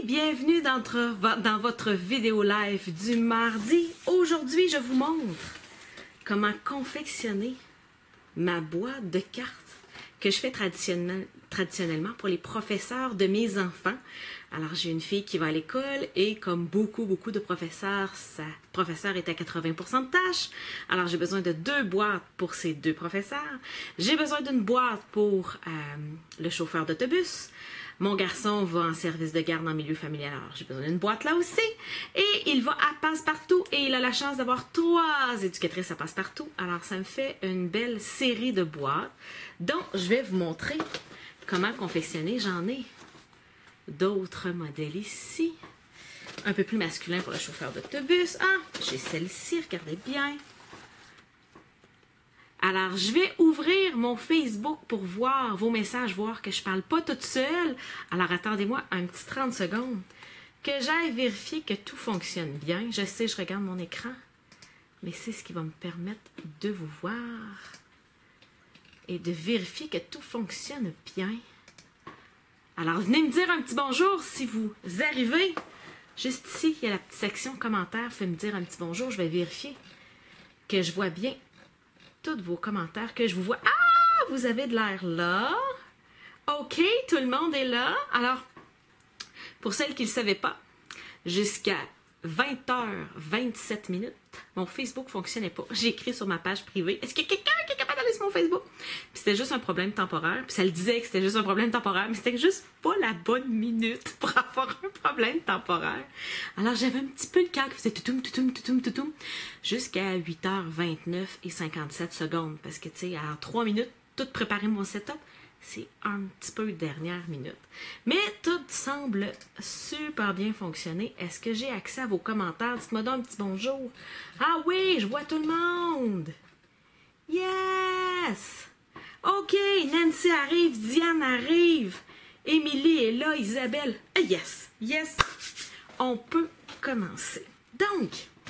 bienvenue dans votre vidéo live du mardi. Aujourd'hui, je vous montre comment confectionner ma boîte de cartes que je fais traditionnellement pour les professeurs de mes enfants. Alors, j'ai une fille qui va à l'école et comme beaucoup de professeurs, sa professeure est à 80% de tâches. Alors, j'ai besoin de 2 boîtes pour ces 2 professeurs. J'ai besoin d'une boîte pour le chauffeur d'autobus. Mon garçon va en service de garde en milieu familial, alors j'ai besoin d'une boîte là aussi. Et il va à Passe-Partout et il a la chance d'avoir 3 éducatrices à Passe-Partout. Alors ça me fait une belle série de boîtes dont je vais vous montrer comment confectionner. J'en ai d'autres modèles ici. Un peu plus masculin pour le chauffeur d'autobus. Ah, j'ai celle-ci, regardez bien. Alors, je vais ouvrir mon Facebook pour voir vos messages, voir que je ne parle pas toute seule. Alors, attendez-moi un petit 30 secondes que j'aille vérifier que tout fonctionne bien. Je sais, je regarde mon écran, mais c'est ce qui va me permettre de vous voir et de vérifier que tout fonctionne bien. Alors, venez me dire un petit bonjour si vous arrivez. Juste ici, il y a la petite section commentaires. Faites me dire un petit bonjour, je vais vérifier que je vois bien tous vos commentaires, que je vous vois. Ah, vous avez de l'air là. OK, tout le monde est là. Alors, pour celles qui ne le savaient pas, jusqu'à 20h27 minutes, mon Facebook ne fonctionnait pas. J'ai écrit sur ma page privée. Est-ce qu'il y a quelqu'un qui est capable d'aller sur mon Facebook? Puis c'était juste un problème temporaire. Puis ça le disait que c'était juste un problème temporaire, mais c'était juste pas la bonne minute pour avoir un problème temporaire. Alors j'avais un petit peu le cœur qui faisait toutoum, jusqu'à 8h29 et 57 secondes. Parce que, tu sais, à 3 minutes, tout préparer mon setup, c'est un petit peu dernière minute. Mais tout semble super bien fonctionner. Est-ce que j'ai accès à vos commentaires? Dites-moi donc un petit bonjour. Ah oui, je vois tout le monde. Yes! OK, Nancy arrive, Diane arrive. Émilie est là, Isabelle. Yes, yes. On peut commencer. Donc,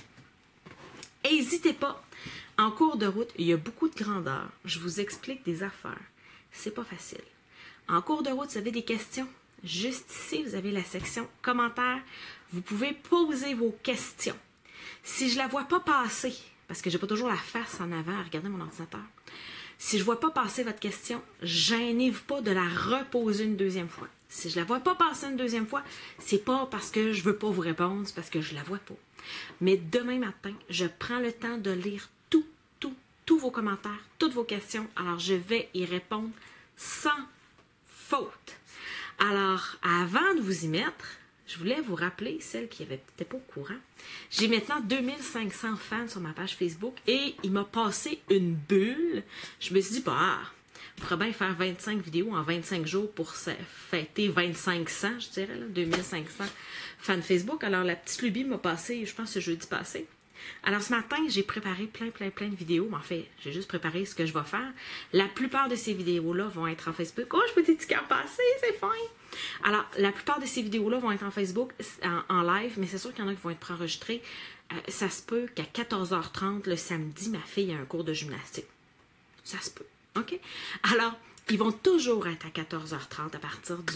n'hésitez pas. En cours de route, il y a beaucoup de grandeur. Je vous explique des affaires. C'est pas facile. En cours de route, vous avez des questions. Juste ici, vous avez la section commentaires. Vous pouvez poser vos questions. Si je la vois pas passer, parce que j'ai pas toujours la face en avant à regarder mon ordinateur, si je vois pas passer votre question, gênez-vous pas de la reposer une deuxième fois. Si je la vois pas passer une deuxième fois, c'est pas parce que je veux pas vous répondre, c'est parce que je la vois pas. Mais demain matin, je prends le temps de lire tous vos commentaires, toutes vos questions. Alors, je vais y répondre sans faute. Alors, avant de vous y mettre, je voulais vous rappeler, celles qui n'étaient pas au courant, j'ai maintenant 2500 fans sur ma page Facebook et il m'a passé une bulle. Je me suis dit, bah, je pourrais bien faire 25 vidéos en 25 jours pour fêter 2500, je dirais, là, 2500 fans Facebook. Alors, la petite lubie m'a passé, je pense, ce jeudi passé. Alors, ce matin, j'ai préparé plein de vidéos. En fait, j'ai juste préparé ce que je vais faire. La plupart de ces vidéos-là vont être en Facebook. Oh, je peux des petits cœurs passer, c'est fin! Alors, la plupart de ces vidéos-là vont être en Facebook, en live, mais c'est sûr qu'il y en a qui vont être préenregistrés. Ça se peut qu'à 14h30, le samedi, ma fille a un cours de gymnastique. Ça se peut, OK? Alors, ils vont toujours être à 14h30 à partir du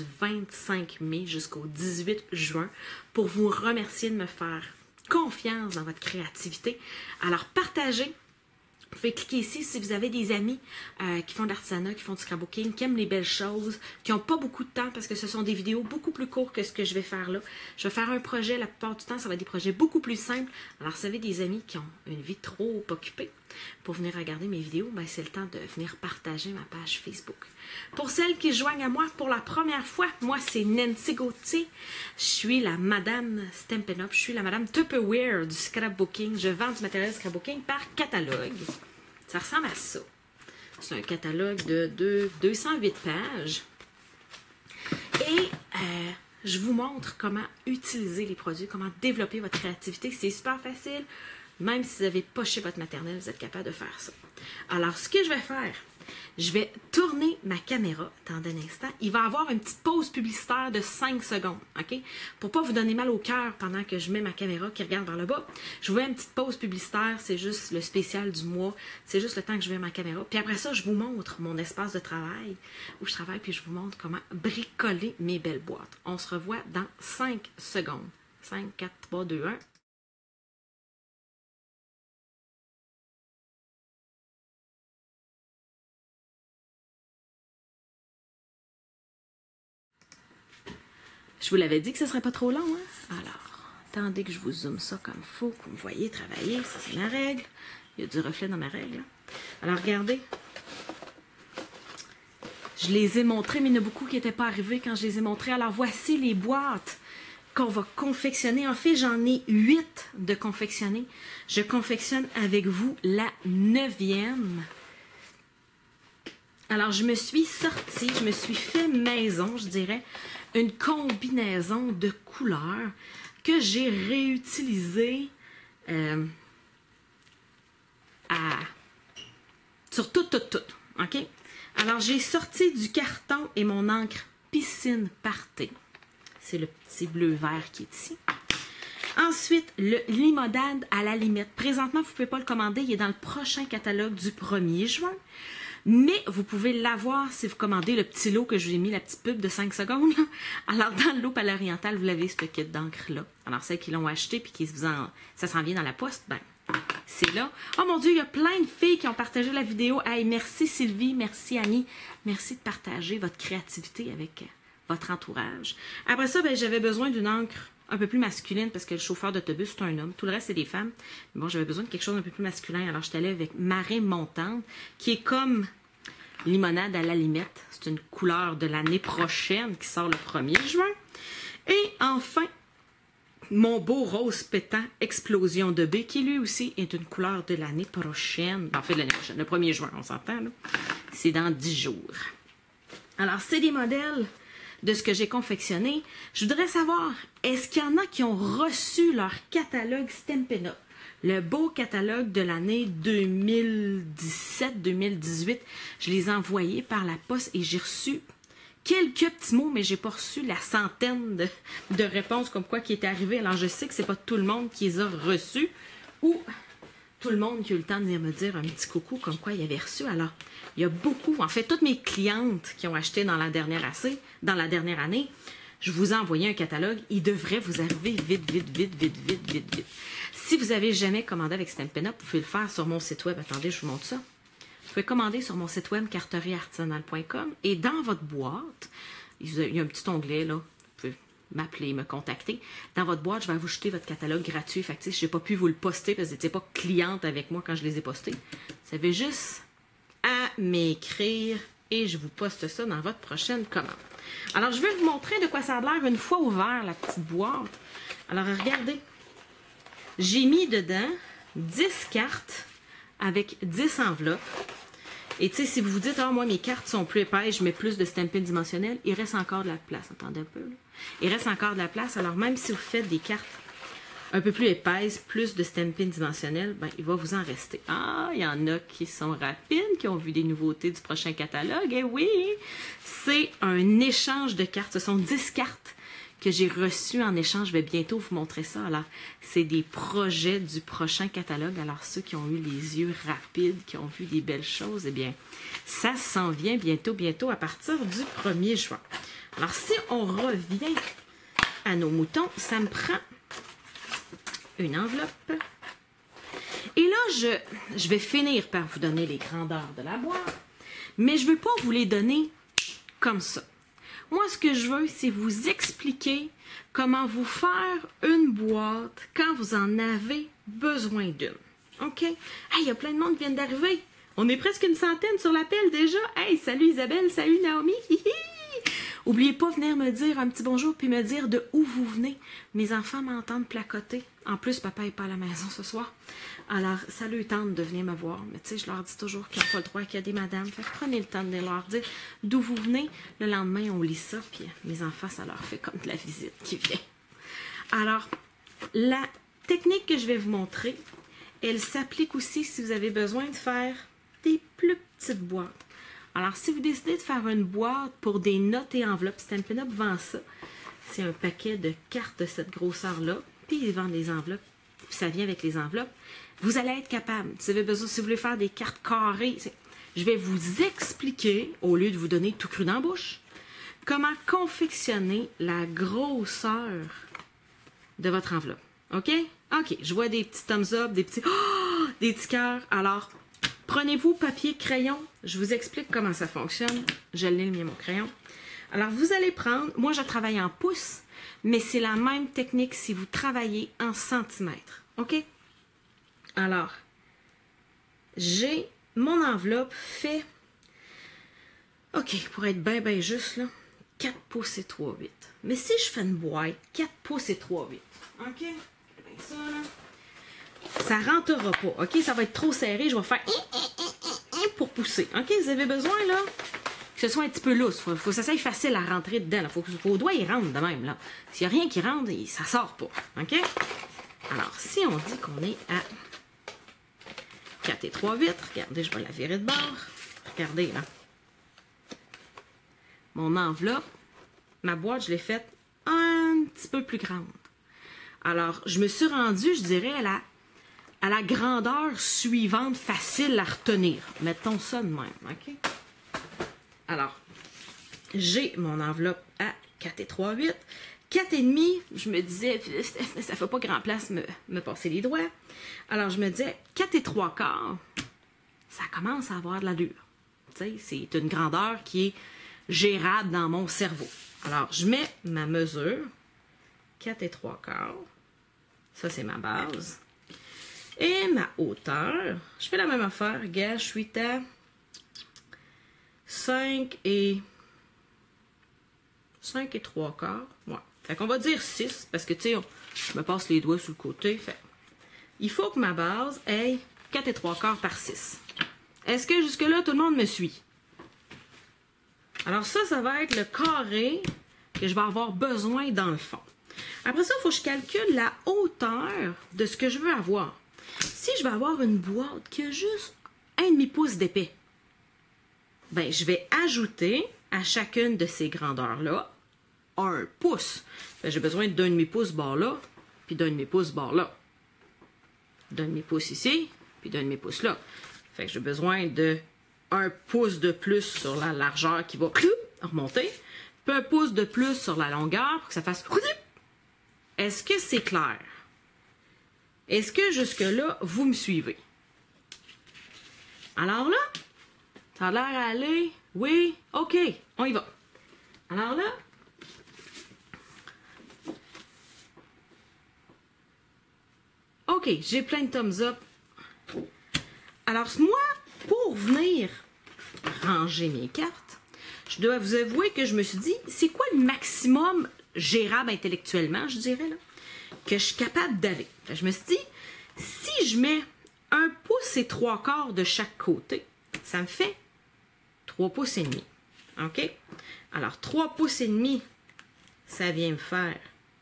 25 mai jusqu'au 18 juin pour vous remercier de me faire confiance dans votre créativité. Alors, partagez. Vous pouvez cliquer ici si vous avez des amis qui font de l'artisanat, qui font du scrapbooking, qui aiment les belles choses, qui n'ont pas beaucoup de temps parce que ce sont des vidéos beaucoup plus courtes que ce que je vais faire là. Je vais faire un projet, la plupart du temps, ça va être des projets beaucoup plus simples. Alors, si vous avez des amis qui ont une vie trop occupée pour venir regarder mes vidéos, ben, c'est le temps de venir partager ma page Facebook. Pour celles qui se joignent à moi pour la première fois, moi, c'est Nancy Gauthier. Je suis la Madame Stampin' Up, je suis la Madame Tupperware du scrapbooking. Je vends du matériel scrapbooking par catalogue. Ça ressemble à ça. C'est un catalogue de 208 pages. Et je vous montre comment utiliser les produits, comment développer votre créativité. C'est super facile. Même si vous avez poché votre maternelle, vous êtes capable de faire ça. Alors, ce que je vais faire, Je vais tourner ma caméra. Attendez un instant. Il va y avoir une petite pause publicitaire de 5 secondes. OK? Pour pas vous donner mal au cœur pendant que je mets ma caméra qui regarde vers le bas, je vous mets une petite pause publicitaire. C'est juste le spécial du mois. C'est juste le temps que je mets ma caméra. Puis après ça, je vous montre mon espace de travail où je travaille. Puis je vous montre comment bricoler mes belles boîtes. On se revoit dans 5 secondes. 5, 4, 3, 2, 1. Je vous l'avais dit que ce ne serait pas trop long, hein? Alors, attendez que je vous zoome ça comme il faut, que vous me voyez travailler. Ça, c'est ma règle. Il y a du reflet dans ma règle. Alors, regardez. Je les ai montrés, mais il y en a beaucoup qui n'étaient pas arrivés quand je les ai montrés. Alors, voici les boîtes qu'on va confectionner. En fait, j'en ai 8 de confectionner. Je confectionne avec vous la 9e. Alors, je me suis sortie, je me suis fait maison, je dirais, une combinaison de couleurs que j'ai réutilisée sur tout. OK? Alors, j'ai sorti du carton et mon encre Piscine Party. C'est le petit bleu-vert qui est ici. Ensuite, le limonade à la limette. Présentement, vous ne pouvez pas le commander. Il est dans le prochain catalogue du 1er juin. Mais vous pouvez l'avoir si vous commandez le petit lot que je vous ai mis, la petite pub de 5 secondes. Alors, dans le lot Palais Oriental, vous l'avez ce kit d'encre-là. Alors, celles qui l'ont acheté et qui ça s'en vient dans la poste, ben, c'est là. Oh mon Dieu, il y a plein de filles qui ont partagé la vidéo. Hey, merci Sylvie, merci Annie. Merci de partager votre créativité avec votre entourage. Après ça, ben, j'avais besoin d'une encre un peu plus masculine parce que le chauffeur d'autobus, c'est un homme. Tout le reste, c'est des femmes. Mais bon, j'avais besoin de quelque chose d'un peu plus masculin. Alors, j'étais allée avec Marée Montante, qui est comme limonade à la limette. C'est une couleur de l'année prochaine qui sort le 1er juin. Et enfin, mon beau rose pétant Explosion de baie, qui lui aussi est une couleur de l'année prochaine. En fait, de l'année prochaine, le 1er juin, on s'entend, là. C'est dans 10 jours. Alors, c'est des modèles de ce que j'ai confectionné. Je voudrais savoir, est-ce qu'il y en a qui ont reçu leur catalogue Stampin' Up? Le beau catalogue de l'année 2017-2018. Je les ai envoyés par la poste et j'ai reçu quelques petits mots, mais j'ai pas reçu la centaine de réponses comme quoi qui est arrivé. Alors, je sais que c'est pas tout le monde qui les a reçus ou tout le monde qui a eu le temps de venir me dire un petit coucou comme quoi il avait reçu. Alors, il y a beaucoup, en fait, toutes mes clientes qui ont acheté dans la dernière année, je vous ai envoyé un catalogue. Il devrait vous arriver vite. Si vous n'avez jamais commandé avec Stampin' Up, vous pouvez le faire sur mon site web. Attendez, je vous montre ça. Vous pouvez commander sur mon site web carterieartisanale.com et dans votre boîte, il y a un petit onglet là. Vous pouvez m'appeler, me contacter. Dans votre boîte, je vais vous jeter votre catalogue gratuit. Fait que, je n'ai pas pu vous le poster parce que vous n'étiez pas cliente avec moi quand je les ai postés. Vous avez juste à m'écrire et je vous poste ça dans votre prochaine commande. Alors, je vais vous montrer de quoi ça a l'air une fois ouvert, la petite boîte. Alors, regardez. J'ai mis dedans 10 cartes avec 10 enveloppes. Et tu sais, si vous vous dites, ah, moi, mes cartes sont plus épaisses, je mets plus de Stampin' dimensionnel, il reste encore de la place. Attendez un peu, là. Il reste encore de la place. Alors, même si vous faites des cartes un peu plus épaisses, plus de Stampin' dimensionnel, ben, il va vous en rester. Ah, il y en a qui sont rapides, qui ont vu des nouveautés du prochain catalogue. Eh oui! C'est un échange de cartes. Ce sont 10 cartes que j'ai reçues en échange. Je vais bientôt vous montrer ça. Alors, c'est des projets du prochain catalogue. Alors, ceux qui ont eu les yeux rapides, qui ont vu des belles choses, eh bien, ça s'en vient bientôt à partir du 1er juin. Alors, si on revient à nos moutons, ça me prend une enveloppe. Et là, je vais finir par vous donner les grandeurs de la boîte, mais je ne veux pas vous les donner comme ça. Moi, ce que je veux, c'est vous expliquer comment vous faire une boîte quand vous en avez besoin d'une. OK? Hey, il y a plein de monde qui viennent d'arriver. On est presque une centaine sur l'appel déjà. Hey, salut Isabelle, salut Naomi. N'oubliez pas de venir me dire un petit bonjour puis me dire de où vous venez. Mes enfants m'entendent placoter. En plus, papa n'est pas à la maison ce soir. Alors, ça leur tente de venir me voir. Mais tu sais, je leur dis toujours qu'ils n'ont pas le droit, qu'il y a des madames. Fait que prenez le temps de leur dire d'où vous venez. Le lendemain, on lit ça. Puis mes enfants, ça leur fait comme de la visite qui vient. Alors, la technique que je vais vous montrer, elle s'applique aussi si vous avez besoin de faire des plus petites boîtes. Alors, si vous décidez de faire une boîte pour des notes et enveloppes, Stampin' Up vend ça. C'est un paquet de cartes de cette grosseur-là, puis ils vendent les enveloppes, puis ça vient avec les enveloppes. Vous allez être capable, si vous avez besoin, si vous voulez faire des cartes carrées, je vais vous expliquer, au lieu de vous donner tout cru dans la bouche, comment confectionner la grosseur de votre enveloppe. OK? OK, je vois des petits thumbs up, des petits cœurs. Alors, prenez-vous papier, crayon. Je vous explique comment ça fonctionne. Je l'ai mis mon crayon. Alors, vous allez prendre... Moi, je travaille en pouces, mais c'est la même technique si vous travaillez en centimètres. OK? Alors, j'ai mon enveloppe fait... OK, pour être bien juste, là, 4 pouces et 3/8. Mais si je fais une boîte, 4 pouces et 3/8. OK? Bien ça, là. Ça rentrera pas. OK? Ça va être trop serré. Je vais faire pour pousser. OK? Vous avez besoin, là, que ce soit un petit peu lousse. Faut que ça soit facile à rentrer dedans. Il faut que vos doigts ils rentrent de même, là. S'il n'y a rien qui rentre, ça sort pas. OK? Alors, si on dit qu'on est à 4 et 3/8, regardez, je vais la virer de bord. Regardez, là. Mon enveloppe, ma boîte, je l'ai faite un petit peu plus grande. Alors, je me suis rendue, je dirais, à la grandeur suivante, facile à retenir. Mettons ça de même, OK? Alors, j'ai mon enveloppe à 4 et 3/8. 4,5, je me disais, ça ne fait pas grand place me passer les doigts. Alors, je me disais, 4 et 3/4, ça commence à avoir de l'allure. Tu sais, c'est une grandeur qui est gérable dans mon cerveau. Alors, je mets ma mesure, 4 et 3/4. Ça, c'est ma base. Et ma hauteur, je fais la même affaire. Regarde, je suis à 5 et 3/4. Ouais. Fait qu'on va dire 6, parce que, tu sais, je me passe les doigts sur le côté. Fait. Il faut que ma base ait 4 et 3/4 par 6. Est-ce que jusque-là, tout le monde me suit? Alors ça va être le carré que je vais avoir besoin dans le fond. Après ça, il faut que je calcule la hauteur de ce que je veux avoir. Si je veux avoir une boîte qui a juste 1,5 pouce d'épais, ben, je vais ajouter à chacune de ces grandeurs-là 1 pouce. J'ai besoin d'1,5 pouce bord là, puis d'1,5 pouce bord là. D'1,5 pouce ici, puis d'1,5 pouce là. Fait que j'ai besoin de 1 pouce de plus sur la largeur qui va remonter, puis 1 pouce de plus sur la longueur pour que ça fasse... Est-ce que c'est clair? Est-ce que jusque-là, vous me suivez? Alors là, ça a l'air à aller... Oui, OK, on y va. Alors là... OK, j'ai plein de thumbs up. Alors, moi, pour venir ranger mes cartes, je dois vous avouer que je me suis dit, c'est quoi le maximum gérable intellectuellement, je dirais, là, que je suis capable d'aller? Je me suis dit, si je mets 1 pouce et 3/4 de chaque côté, ça me fait 3 pouces et demi. OK? Alors, 3 pouces et demi, ça vient me faire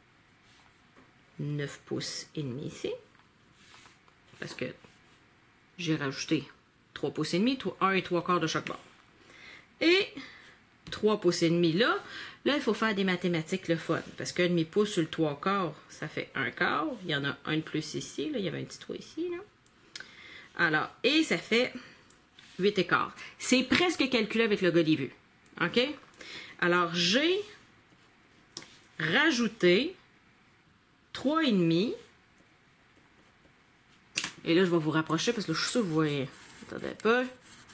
9 pouces et demi ici. Parce que j'ai rajouté 3 pouces et demi, 1 et 3/4 de chaque bord. Et 3 pouces et demi là, il faut faire des mathématiques le fun. Parce que 1,5 pouce sur le 3/4, ça fait 1/4. Il y en a un de plus ici, là. Il y avait un petit trou ici, là. Alors, et ça fait 8,15. C'est presque calculé avec le gars des vues. OK? Alors, j'ai rajouté 3,5. Et là, je vais vous rapprocher parce que là, je suis sûre que vous voyez. Attendez un peu.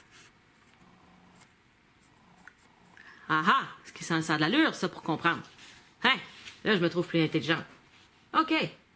Ah ah! Est-ce que ça a de l'allure, ça, pour comprendre? Hein? Là, je me trouve plus intelligente. OK.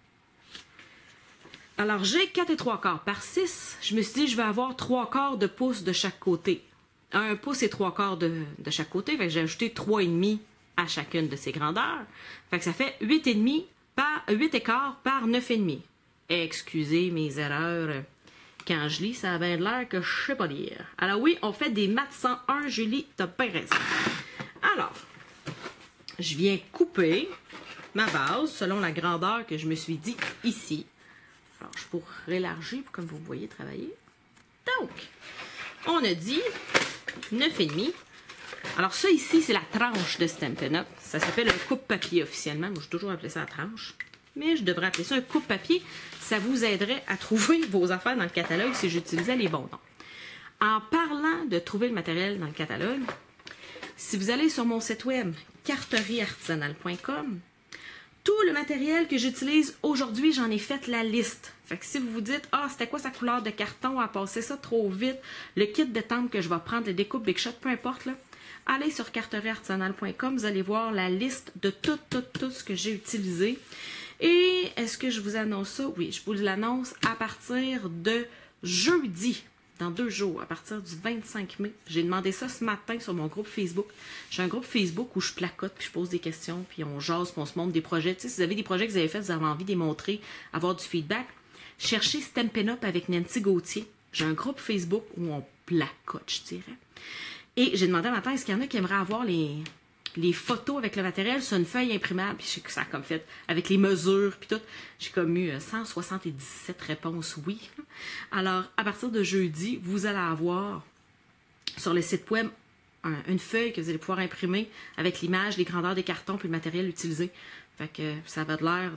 Alors, j'ai 4 et 3/4 par 6. Je me suis dit, je vais avoir 3/4 de pouce de chaque côté. 1 pouce et 3/4 de chaque côté. Fait que j'ai ajouté 3,5 à chacune de ces grandeurs. Fait que ça fait 8,5 par 8,15 par 9,5. Excusez mes erreurs. Quand je lis, ça a bien l'air que je sais pas lire. Alors oui, on fait des maths 101, Julie, t'as bien raison. Alors, je viens couper ma base selon la grandeur que je me suis dit ici. Alors, je pourrais élargir comme vous voyez travailler. Donc, on a dit 9,5. Alors ça ici, c'est la tranche de Stampin' Up. Ça s'appelle un coupe-papier officiellement. Moi, j'ai toujours appelé ça la tranche. Mais je devrais appeler ça un coupe-papier. Ça vous aiderait à trouver vos affaires dans le catalogue si j'utilisais les bons noms. En parlant de trouver le matériel dans le catalogue, si vous allez sur mon site web carterieartisanale.com, tout le matériel que j'utilise aujourd'hui, j'en ai fait la liste. Fait que si vous vous dites, ah, c'était quoi sa couleur de carton, à passer ça trop vite, le kit de temple que je vais prendre, les découpes Big Shot, peu importe, là, allez sur carterieartisanale.com, vous allez voir la liste de tout ce que j'ai utilisé. Et est-ce que je vous annonce ça? Oui, je vous l'annonce à partir de jeudi, dans 2 jours, à partir du 25 mai. J'ai demandé ça ce matin sur mon groupe Facebook. J'ai un groupe Facebook où je placote, puis je pose des questions, puis on jase, puis on se montre des projets. Tu sais, si vous avez des projets que vous avez faits, vous avez envie de les montrer, avoir du feedback, cherchez Stampin' Up avec Nancy Gauthier. J'ai un groupe Facebook où on placote, je dirais. Et j'ai demandé matin, est-ce qu'il y en a qui aimeraient avoir les photos avec le matériel sur une feuille imprimable? Puis je sais que ça a comme fait, avec les mesures, puis tout. J'ai comme eu 177 réponses oui. Alors, à partir de jeudi, vous allez avoir sur le site web une feuille que vous allez pouvoir imprimer avec l'image, les grandeurs des cartons, puis le matériel utilisé. Fait que ça va de l'air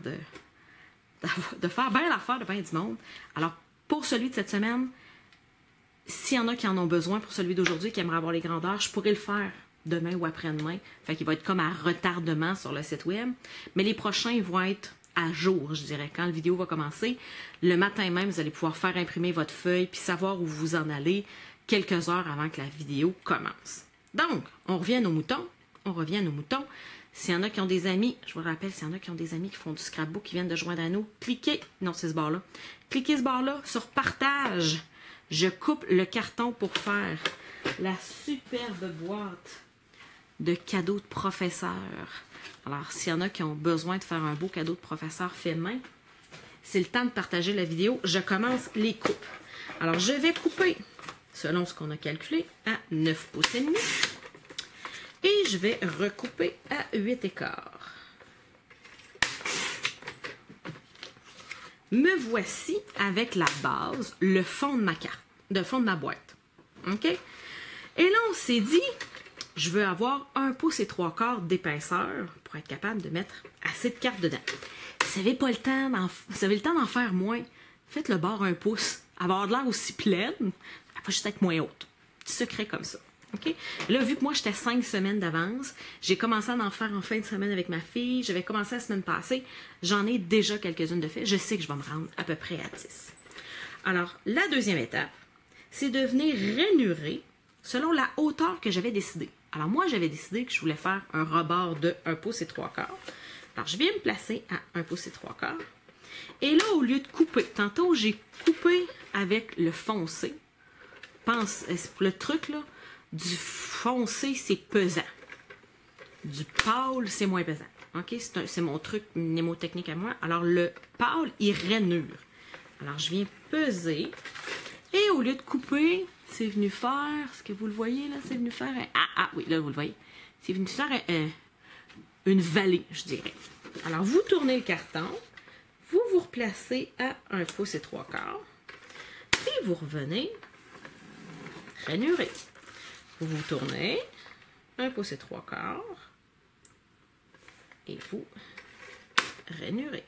de faire bien l'affaire de bien du monde. Alors, pour celui de cette semaine, s'il y en a qui en ont besoin pour celui d'aujourd'hui, qui aimeraient avoir les grandeurs, je pourrais le faire demain ou après-demain. Fait qu'il va être comme à retardement sur le site web. Mais les prochains, ils vont être à jour, je dirais. Quand la vidéo va commencer, le matin même, vous allez pouvoir faire imprimer votre feuille puis savoir où vous en allez quelques heures avant que la vidéo commence. Donc, on revient aux moutons. On revient aux moutons. S'il y en a qui ont des amis, je vous rappelle, s'il y en a qui ont des amis qui font du scrapbook, qui viennent de joindre à nous, cliquez, non, c'est ce barre-là. Cliquez ce barre-là sur partage. Je coupe le carton pour faire la superbe boîte de cadeaux de professeur. Alors, s'il y en a qui ont besoin de faire un beau cadeau de professeur fait main, c'est le temps de partager la vidéo. Je commence les coupes. Alors, je vais couper, selon ce qu'on a calculé, à 9 pouces et demi. Et je vais recouper à 8 écarts. Me voici avec la base, le fond de ma carte, le fond de ma boîte. OK? Et là, on s'est dit, je veux avoir 1 pouce et 3 quarts d'épaisseur pour être capable de mettre assez de cartes dedans. Si vous avez le temps d'en faire moins, faites le bord 1 pouce. Avoir de l'air aussi pleine, elle va juste être moins haute. Petit secret comme ça. OK? Là, vu que moi, j'étais 5 semaines d'avance, j'ai commencé à en faire en fin de semaine avec ma fille. J'avais commencé la semaine passée. J'en ai déjà quelques-unes de fait. Je sais que je vais me rendre à peu près à 10. Alors, la deuxième étape, c'est de venir ranurer selon la hauteur que j'avais décidé. Alors, moi, j'avais décidé que je voulais faire un rebord de 1 pouce et 3 quarts. Alors, je viens me placer à 1 pouce et 3 quarts. Et là, au lieu de couper, tantôt, j'ai coupé avec le foncé. Le truc, là, du foncé, c'est pesant. Du pâle, c'est moins pesant. OK? C'est mon truc mnémotechnique à moi. Alors, le pâle, il rainure. Alors, je viens peser. Et au lieu de couper, c'est venu faire, ce que vous le voyez, là, c'est venu faire oui, là, vous le voyez. C'est venu faire une vallée, je dirais. Alors, vous tournez le carton. Vous vous replacez à 1 pouce et 3 quarts. Et vous revenez ranurer. Vous vous tournez, 1 pouce et 3 quarts, et vous rainurez.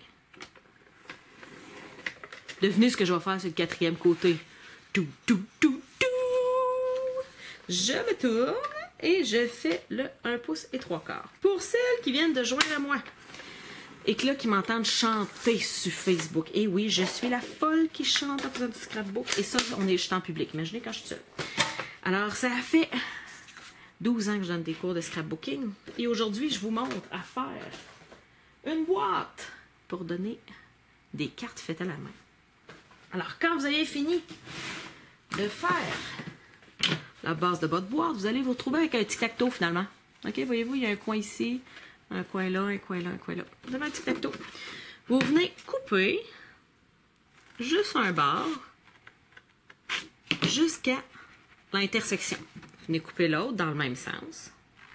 Devinez ce que je vais faire sur le 4e côté. Je me tourne et je fais le 1 pouce et 3 quarts. Pour celles qui viennent de joindre à moi et que là, qui m'entendent chanter sur Facebook. Et oui, je suis la folle qui chante en faisant du scrapbook. Et ça, je suis en public. Imaginez quand je suis seule. Alors, ça fait 12 ans que je donne des cours de scrapbooking. Et aujourd'hui, je vous montre à faire une boîte pour donner des cartes faites à la main. Alors, quand vous avez fini de faire la base de votre boîte, vous allez vous retrouver avec un tic-tac-toe finalement. OK, voyez-vous, il y a un coin ici, un coin là, un coin là, un coin là. Vous avez un tic-tac-toe. Vous venez couper juste un bord jusqu'à l'intersection. Vous venez couper l'autre dans le même sens.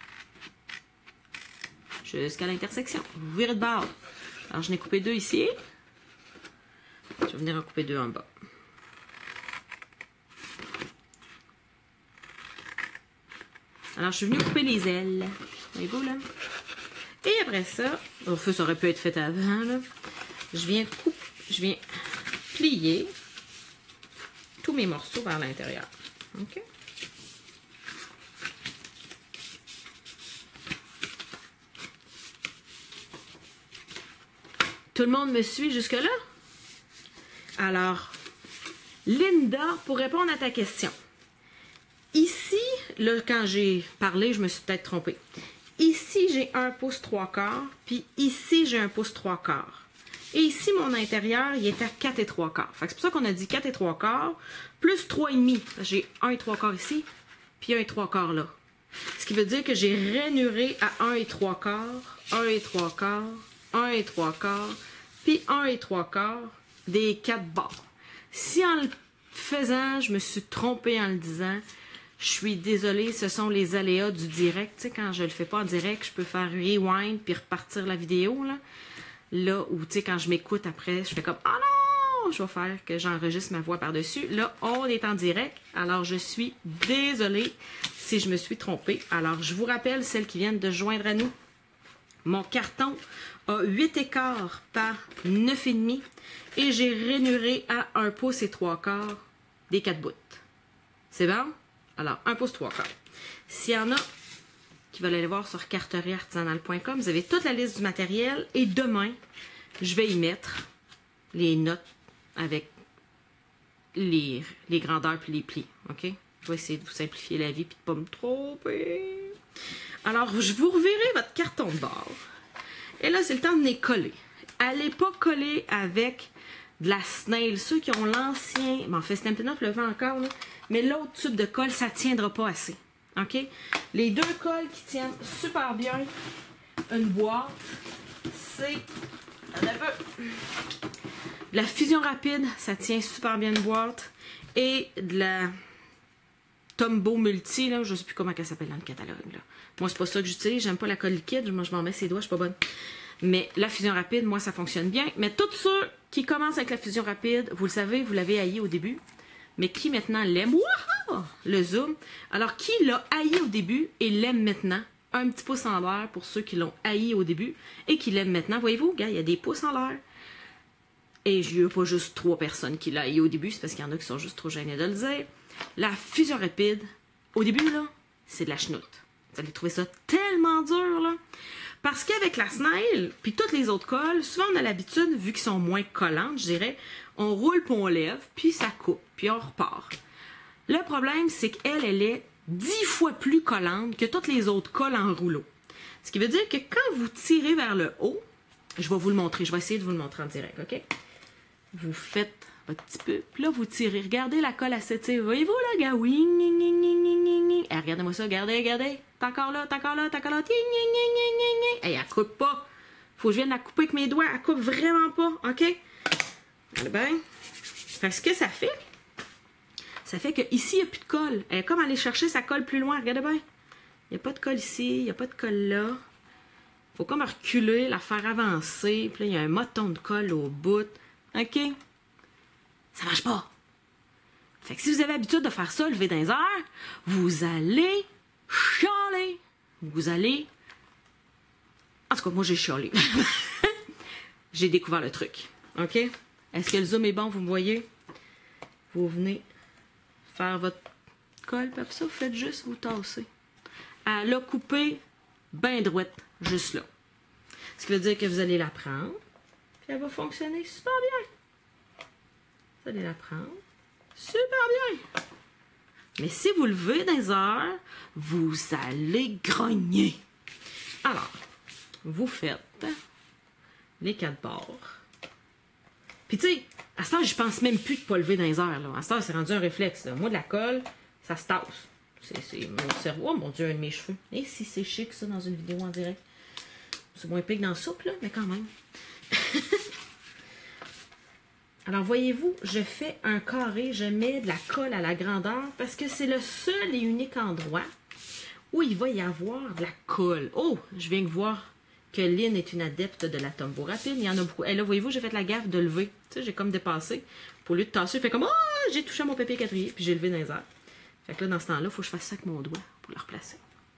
Jusqu'à l'intersection. Vous virez de bord. Alors, je n'ai coupé 2 ici. Je vais venir en couper 2 en bas. Alors, je suis venue couper les ailes. Voyez-vous, là? Et après ça, au feu, ça aurait pu être fait avant, là. Je viens plier tous mes morceaux vers l'intérieur. OK? Tout le monde me suit jusque-là? Alors, Linda, pour répondre à ta question, ici, là, quand j'ai parlé, je me suis peut-être trompée. Ici, j'ai 1 pouce 3/4, puis ici, j'ai 1 pouce 3/4. Et ici, mon intérieur, il est à 4 et 3/4. Fait que c'est pour ça qu'on a dit 4 et 3/4, plus 3,5. J'ai 1 et 3/4 ici, puis 1 et 3/4 là. Ce qui veut dire que j'ai rainuré à 1 et 3/4, 1 et 3/4, 1 et 3/4, puis 1 et 3/4 des 4 bords. Si en le faisant, je me suis trompée en le disant, je suis désolée, ce sont les aléas du direct. Tu sais, quand je le fais pas en direct, je peux faire rewind puis repartir la vidéo, là. Là où, tu sais, quand je m'écoute après, je fais comme « Ah non! » Je vais faire que j'enregistre ma voix par-dessus. Là, on est en direct, alors je suis désolée si je me suis trompée. Alors, je vous rappelle, celles qui viennent de joindre à nous, mon carton a 8 écarts par 9,5 et j'ai rainuré à 1 pouce et 3/4 des 4 bouts. C'est bon? Alors, 1 pouce 3/4. S'il y en a qui veulent aller voir sur carterieartisanale.com, vous avez toute la liste du matériel et demain, je vais y mettre les notes avec les grandeurs puis les plis. OK? Je vais essayer de vous simplifier la vie et de ne pas me tromper. Alors, je vous reverrai votre carton de bord. Et là, c'est le temps de les coller. Allez pas coller avec de la snail. Ceux qui ont l'ancien... Bon, en fait, Stampin' Up le vend encore, là. Mais l'autre tube de colle, ça ne tiendra pas assez. OK? Les deux colles qui tiennent super bien une boîte, c'est... Un peu. De la fusion rapide, ça tient super bien une boîte. Et de la Tombow Multi, là, je ne sais plus comment elle s'appelle dans le catalogue. Là. Moi, c'est pas ça que j'utilise. J'aime pas la colle liquide. Moi, je m'en mets ses doigts, je suis pas bonne. Mais la fusion rapide, moi, ça fonctionne bien. Mais tous ceux qui commencent avec la fusion rapide, vous le savez, vous l'avez haï au début. Mais qui maintenant l'aime? Wow! Le zoom. Alors, qui l'a haï au début et l'aime maintenant? Un petit pouce en l'air pour ceux qui l'ont haï au début et qui l'aiment maintenant. Voyez-vous, gars, il y a des pouces en l'air. Et il n'y a pas juste 3 personnes qui l'ont haï au début. C'est parce qu'il y en a qui sont juste trop gênés de le dire. La fusion rapide, au début, là, c'est de la chenoute. Vous allez trouver ça tellement dur, là. Parce qu'avec la snail, puis toutes les autres colles, souvent on a l'habitude, vu qu'ils sont moins collantes, je dirais, on roule puis on lève, puis ça coupe, puis on repart. Le problème, c'est qu'elle, elle est 10 fois plus collante que toutes les autres colles en rouleau. Ce qui veut dire que quand vous tirez vers le haut, je vais vous le montrer, je vais essayer de vous le montrer en direct, OK? Vous faites votre petit peu, puis là, vous tirez. Regardez la colle à s'étire. Voyez-vous, là, gars? Oui, hey, regardez-moi ça, regardez, regardez. T'es encore là, t'es encore là, t'es encore là. Hey, elle coupe pas. Faut que je vienne la couper avec mes doigts. Elle coupe vraiment pas, OK? Regardez bien. Fait que ce que ça fait que ici, il n'y a plus de colle. Elle est comme aller chercher sa colle plus loin. Regardez bien. Il n'y a pas de colle ici, il n'y a pas de colle là. Faut comme reculer, la faire avancer. Puis là, il y a un moton de colle au bout. OK? Ça marche pas. Fait que si vous avez l'habitude de faire ça, lever dans les airs, vous allez chialer. Vous allez... En tout cas, moi, j'ai chialé. J'ai découvert le truc. OK? Est-ce que le zoom est bon? Vous me voyez? Vous venez faire votre colle, puis après ça, vous faites juste vous tasser. Elle a coupé bien droite, juste là. Ce qui veut dire que vous allez la prendre, puis elle va fonctionner super bien. Vous allez la prendre super bien. Mais si vous levez dans les airs, vous allez grogner. Alors, vous faites les 4 bords. Puis tu sais, à ce temps, je pense même plus de ne pas lever dans les airs. Là. À ce temps, c'est rendu un réflexe. Là. Moi, de la colle, ça se tasse. C'est mon cerveau. Oh mon Dieu, un de mes cheveux. Et si c'est chic, ça, dans une vidéo en direct. C'est moins pique dans la soupe, là, mais quand même. Alors, voyez-vous, je fais un carré. Je mets de la colle à la grandeur parce que c'est le seul et unique endroit où il va y avoir de la colle. Oh, je viens de voir que Lynn est une adepte de la Tombow rapide. Il y en a beaucoup. Et là, voyez-vous, j'ai fait la gaffe de lever. Tu sais, j'ai comme dépassé. Pour lui de tasser, je fais comme « Oh, j'ai touché à mon papier quadrillé. » Puis j'ai levé dans les airs. Fait que là, dans ce temps-là, il faut que je fasse ça avec mon doigt pour le replacer.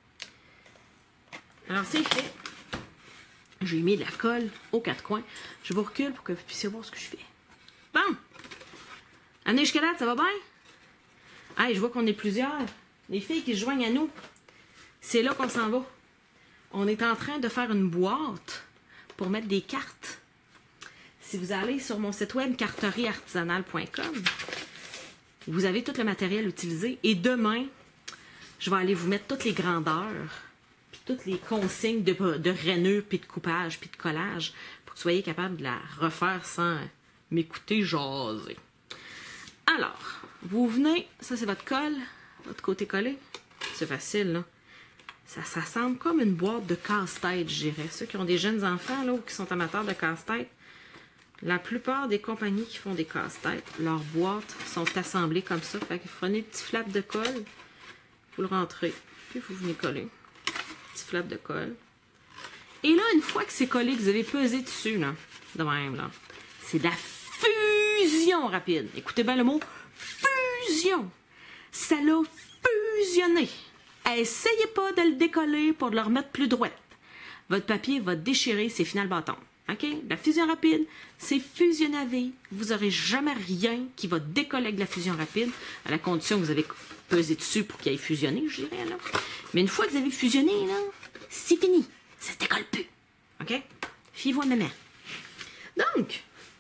Alors, c'est fait. J'ai mis de la colle aux quatre coins. Je vous recule pour que vous puissiez voir ce que je fais. Bon! Anne Escalade, ça va bien? Hey, je vois qu'on est plusieurs. Les filles qui se joignent à nous. C'est là qu'on s'en va. On est en train de faire une boîte pour mettre des cartes. Si vous allez sur mon site web carterieartisanale.com, vous avez tout le matériel utilisé. Et demain, je vais aller vous mettre toutes les grandeurs, puis toutes les consignes de rainure, puis de coupage, puis de collage, pour que vous soyez capable de la refaire sans m'écouter jaser. Alors, vous venez, ça c'est votre colle, votre côté collé. C'est facile, là. Ça semble comme une boîte de casse-tête, je dirais. Ceux qui ont des jeunes enfants, là, ou qui sont amateurs de casse-tête, la plupart des compagnies qui font des casse-têtes, leurs boîtes sont assemblées comme ça. Fait que vous prenez un petit flap de colle, vous le rentrez, puis vous venez coller. Petit flap de colle. Et là, une fois que c'est collé, que vous avez pesé dessus, là, de même, là, c'est de la fusion rapide. Écoutez bien le mot fusion. Ça l'a fusionné. Essayez pas de le décoller pour le remettre plus droit. Votre papier va déchirer ses finales bâtons. OK? La fusion rapide, c'est fusionner à vie. Vous n'aurez jamais rien qui va décoller avec la fusion rapide, à la condition que vous avez pesé dessus pour qu'il aille fusionner, je dirais, là. Mais une fois que vous avez fusionné, là, c'est fini. Ça se décolle plus. OK? Fiez-vous à maman. Donc,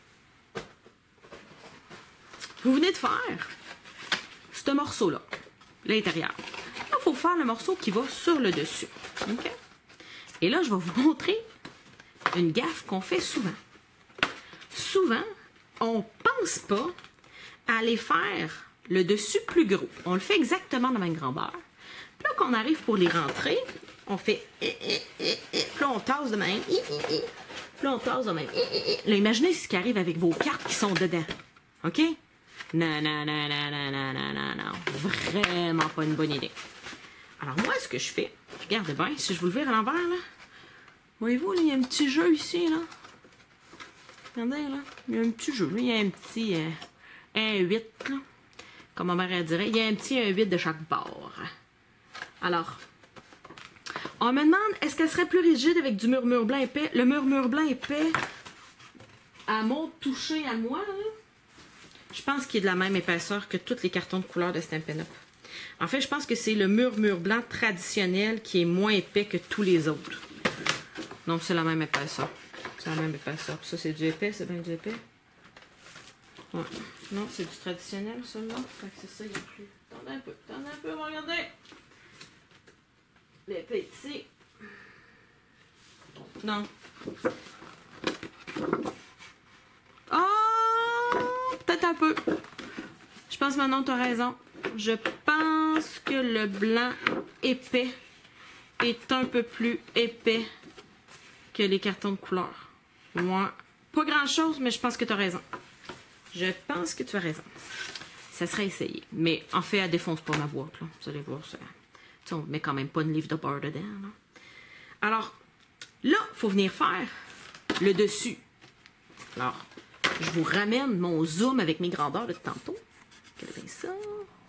vous venez de faire ce morceau-là, l'intérieur. Là, il faut faire le morceau qui va sur le dessus. OK? Et là, je vais vous montrer une gaffe qu'on fait souvent. Souvent, on pense pas à aller faire le dessus plus gros. On le fait exactement de la même grandeur. Puis là, quand on arrive pour les rentrer, on fait puis là, on tasse de même. Puis là, on tasse de même. Là, imaginez ce qui arrive avec vos cartes qui sont dedans. OK? Non, non, non, non, non, non, non, non, non. Vraiment pas une bonne idée. Alors, moi, ce que je fais, regardez bien, si je vous le vire à l'envers, là, voyez-vous, là, il y a un petit jeu ici, là. Regardez, là, il y a un petit jeu, là, il y a un petit 1-8, là. Comme ma mère elle dirait, il y a un petit 1-8 de chaque bord. Alors, on me demande, est-ce qu'elle serait plus rigide avec du murmure blanc épais? Le murmure blanc épais, à mon toucher à moi, là, je pense qu'il est de la même épaisseur que tous les cartons de couleur de Stampin' Up. En fait, je pense que c'est le murmure blanc traditionnel qui est moins épais que tous les autres. Donc, c'est la même épaisseur. C'est la même épaisseur. Puis ça, c'est du épais, c'est bien du épais. Ouais. Non, c'est du traditionnel, celui-là. Fait que c'est ça, il y a plus. Attendez un peu, regardez. L'épais ici. Non. Oh! Peut-être un peu. Je pense maintenant tu as raison. Je pense que le blanc épais est un peu plus épais que les cartons de couleur. Moi, pas grand-chose, mais je pense que tu as raison. Je pense que tu as raison. Ça serait essayé. Mais en fait, elle défonce pas ma boîte. Là. Vous allez voir ça. T'sais, on met quand même pas une livre de beurre dedans. Là. Alors, là, il faut venir faire le dessus. Alors, je vous ramène mon zoom avec mes grandeurs de tantôt. Regardez bien ça.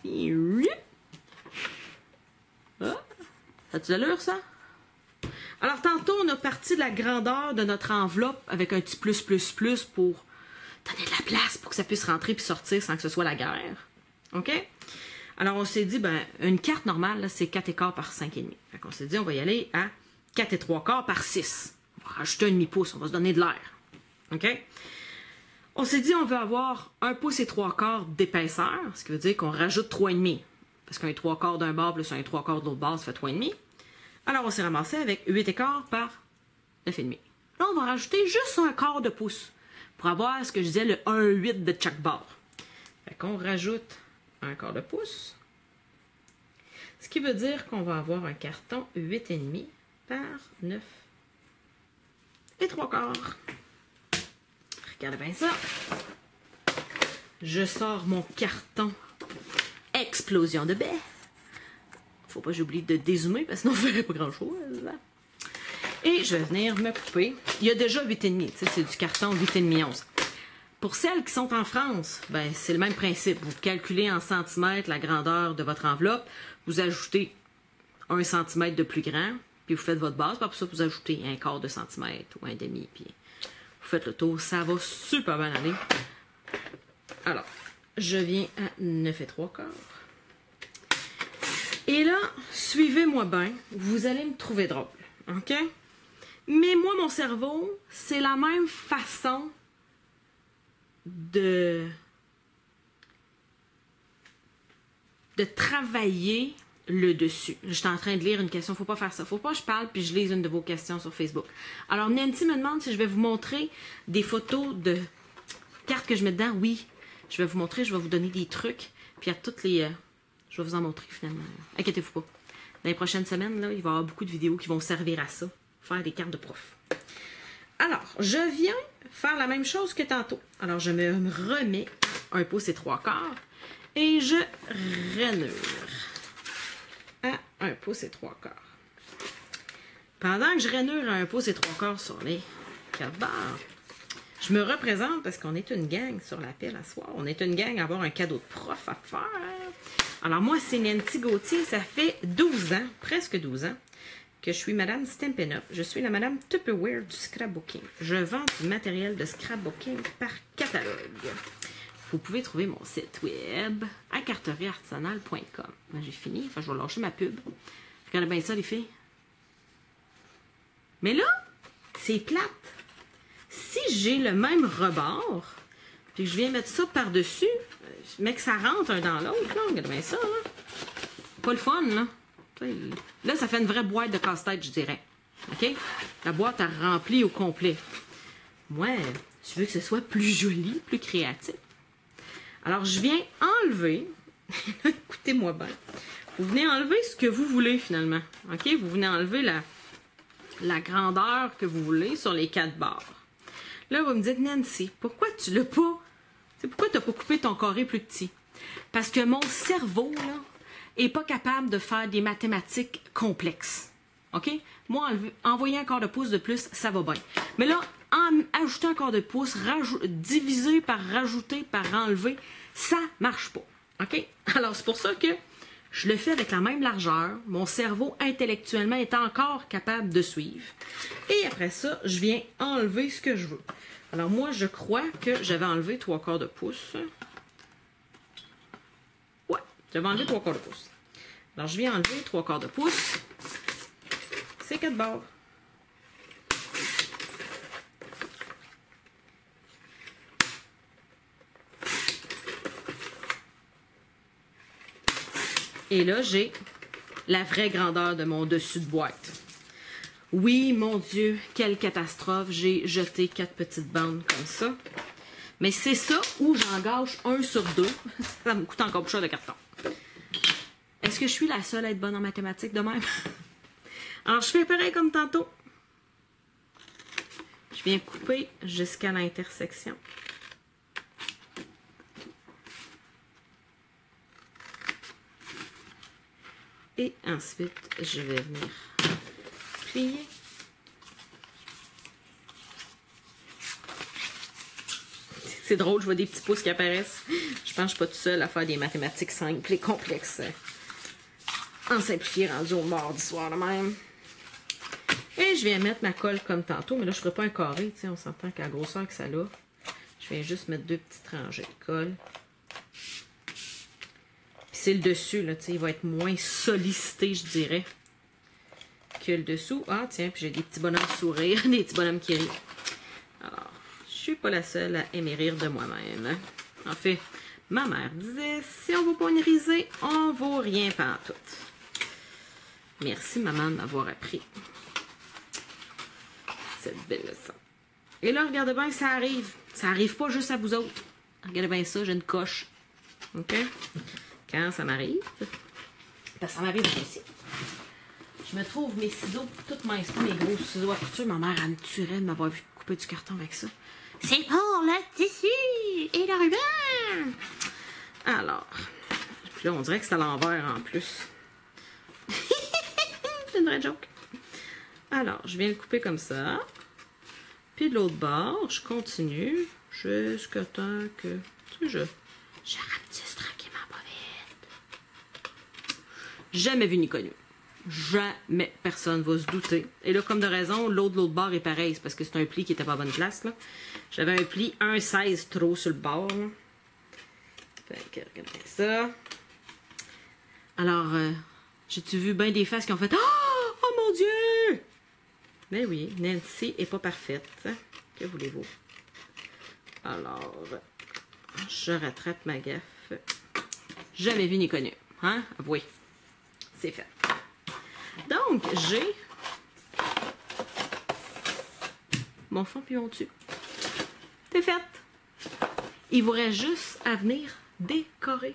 Ah, as-tu l'allure, ça? Alors, tantôt, on a parti de la grandeur de notre enveloppe avec un petit plus pour donner de la place pour que ça puisse rentrer puis sortir sans que ce soit la guerre. OK? Alors, on s'est dit, ben, une carte normale, c'est 4 écarts par 5,5. Fait qu'on s'est dit, on va y aller à 4 et 3 quarts par 6. On va rajouter un demi-pouce, on va se donner de l'air. OK? On s'est dit, on veut avoir 1 pouce et 3 quarts d'épaisseur, ce qui veut dire qu'on rajoute 3,5. Parce qu'un 3 quarts d'un bord plus un 3 quarts de l'autre bord, ça fait 3,5. Alors, on s'est ramassé avec 8 écarts par 9,5. Là, on va rajouter juste un quart de pouce pour avoir ce que je disais, le 1,8 de chaque bord. Fait qu'on rajoute un quart de pouce. Ce qui veut dire qu'on va avoir un carton 8,5 par 9 et 3 quarts. Regardez bien ça. Je sors mon carton explosion de baie. Faut pas que j'oublie de dézoomer parce que sinon on ne ferait pas grand chose. Et je vais venir me couper. Il y a déjà 8,5. C'est du carton 8,5 onces. Pour celles qui sont en France, ben, c'est le même principe. Vous calculez en centimètres la grandeur de votre enveloppe. Vous ajoutez 1 centimètre de plus grand. Puis vous faites votre base, puis après ça, vous ajoutez un quart de centimètre ou un demi, puis vous faites le tour. Ça va super bien aller. Alors, je viens à 9 et 3/4. Et là, suivez-moi bien, vous allez me trouver drôle, OK? Mais moi, mon cerveau, c'est la même façon de travailler le dessus. Je suis en train de lire une question. Faut pas faire ça. Faut pas que je parle puis je lise une de vos questions sur Facebook. Alors, Nancy me demande si je vais vous montrer des photos de cartes que je mets dedans. Oui, je vais vous montrer. Je vais vous donner des trucs. Puis à toutes les... je vais vous en montrer finalement. Inquiétez-vous pas. Dans les prochaines semaines, là, il va y avoir beaucoup de vidéos qui vont servir à ça. Faire des cartes de prof. Alors, je viens faire la même chose que tantôt. Alors, je me remets un pouce et 3/4 et je rainure à 1 pouce et 3/4. Pendant que je rainure à 1 pouce et 3/4 sur les 4 barres, je me représente parce qu'on est une gang sur l'appel à soir. On est une gang à avoir un cadeau de prof à faire. Alors, moi, c'est Nancy Gauthier. Ça fait 12 ans, presque 12 ans, que je suis Madame Stampin' Up. Je suis la Madame Tupperware du scrapbooking. Je vends du matériel de scrapbooking par catalogue. Vous pouvez trouver mon site web à carterieartisanale.com. J'ai fini. Enfin, je vais lâcher ma pub. Regardez bien ça, les filles. Mais là, c'est plate. Si j'ai le même rebord, puis que je viens mettre ça par-dessus, mais que ça rentre un dans l'autre, là, regardez bien ça, là. Pas le fun, là. Là, ça fait une vraie boîte de casse-tête, je dirais. OK? La boîte a rempli au complet. Moi, je veux que ce soit plus joli, plus créatif. Alors, je viens enlever... Écoutez-moi bien. Vous venez enlever ce que vous voulez, finalement. OK? Vous venez enlever la grandeur que vous voulez sur les 4 barres. Là, vous me dites, Nancy, pourquoi tu l'as pas... Pourquoi tu n'as pas coupé ton carré plus petit? Parce que mon cerveau, là, est pas capable de faire des mathématiques complexes. OK? Moi, envoyer un quart de pouce de plus, ça va bien. Mais là, en ajoutant un quart de pouce, diviser par rajouter, par enlever, ça marche pas. OK? Alors, c'est pour ça que je le fais avec la même largeur. Mon cerveau, intellectuellement, est encore capable de suivre. Et après ça, je viens enlever ce que je veux. Alors, moi, je crois que j'avais enlevé 3/4 de pouce. Ouais, j'avais enlevé 3/4 de pouce. Alors, je viens enlever 3/4 de pouce. C'est 4 barres. Et là, j'ai la vraie grandeur de mon dessus de boîte. Oui, mon Dieu, quelle catastrophe. J'ai jeté 4 petites bandes comme ça. Mais c'est ça où j'en gâche 1 sur 2. Ça me coûte encore plus cher de carton. Est-ce que je suis la seule à être bonne en mathématiques de même? Alors, je fais pareil comme tantôt. Je viens couper jusqu'à l'intersection. Et ensuite, je vais venir plier. C'est drôle, je vois des petits pouces qui apparaissent. Je pense que je ne suis pas toute seule à faire des mathématiques simples et complexes. En simplifié, rendu au mardi soir de même. Et je viens mettre ma colle comme tantôt, mais là, je ne ferai pas un carré, tu sais, on s'entend qu'à la grosseur que ça a. Je viens juste mettre 2 petites rangées de colle. Puis c'est le dessus, là, tu sais, il va être moins sollicité, je dirais, que le dessous. Ah, tiens, puis j'ai des petits bonhommes sourire, des petits bonhommes qui rient. Alors, je suis pas la seule à aimer rire de moi-même. En fait, ma mère disait, si on ne veut pas une risée, on ne vaut rien pantoute. Merci, maman, de m'avoir appris cette belle leçon. Et là, regardez bien, ça arrive. Ça arrive pas juste à vous autres. Regardez bien ça, j'ai une coche. OK? Quand ça m'arrive, parce que ça m'arrive aussi. Je me trouve mes ciseaux, toutes minces, mes gros ciseaux à couture. Ma mère, elle me tuerait de m'avoir vu couper du carton avec ça. C'est pour le tissu et le ruban. Alors, puis là, on dirait que c'est à l'envers en plus. C'est une vraie joke. Alors, je viens le couper comme ça. Puis de l'autre bord, je continue jusqu'à temps que... Tu sais, je rapetisse tranquillement pas vite. Jamais vu ni connu. jamais personne va se douter. Et là, comme de raison, l'autre bord est pareil. C'est parce que c'est un pli qui n'était pas à bonne place. J'avais un pli 1,16 trop sur le bord. Là. Fait que, regardez ça. Alors, j'ai-tu vu bien des faces qui ont fait « Oh mon Dieu! » Ben oui, Nancy est pas parfaite. Que voulez-vous? Alors, je rattrape ma gaffe. Jamais vu ni connu. Hein? Oui, c'est fait. Donc, j'ai mon fond puis mon dessus. C'est fait. Il vous reste juste à venir décorer.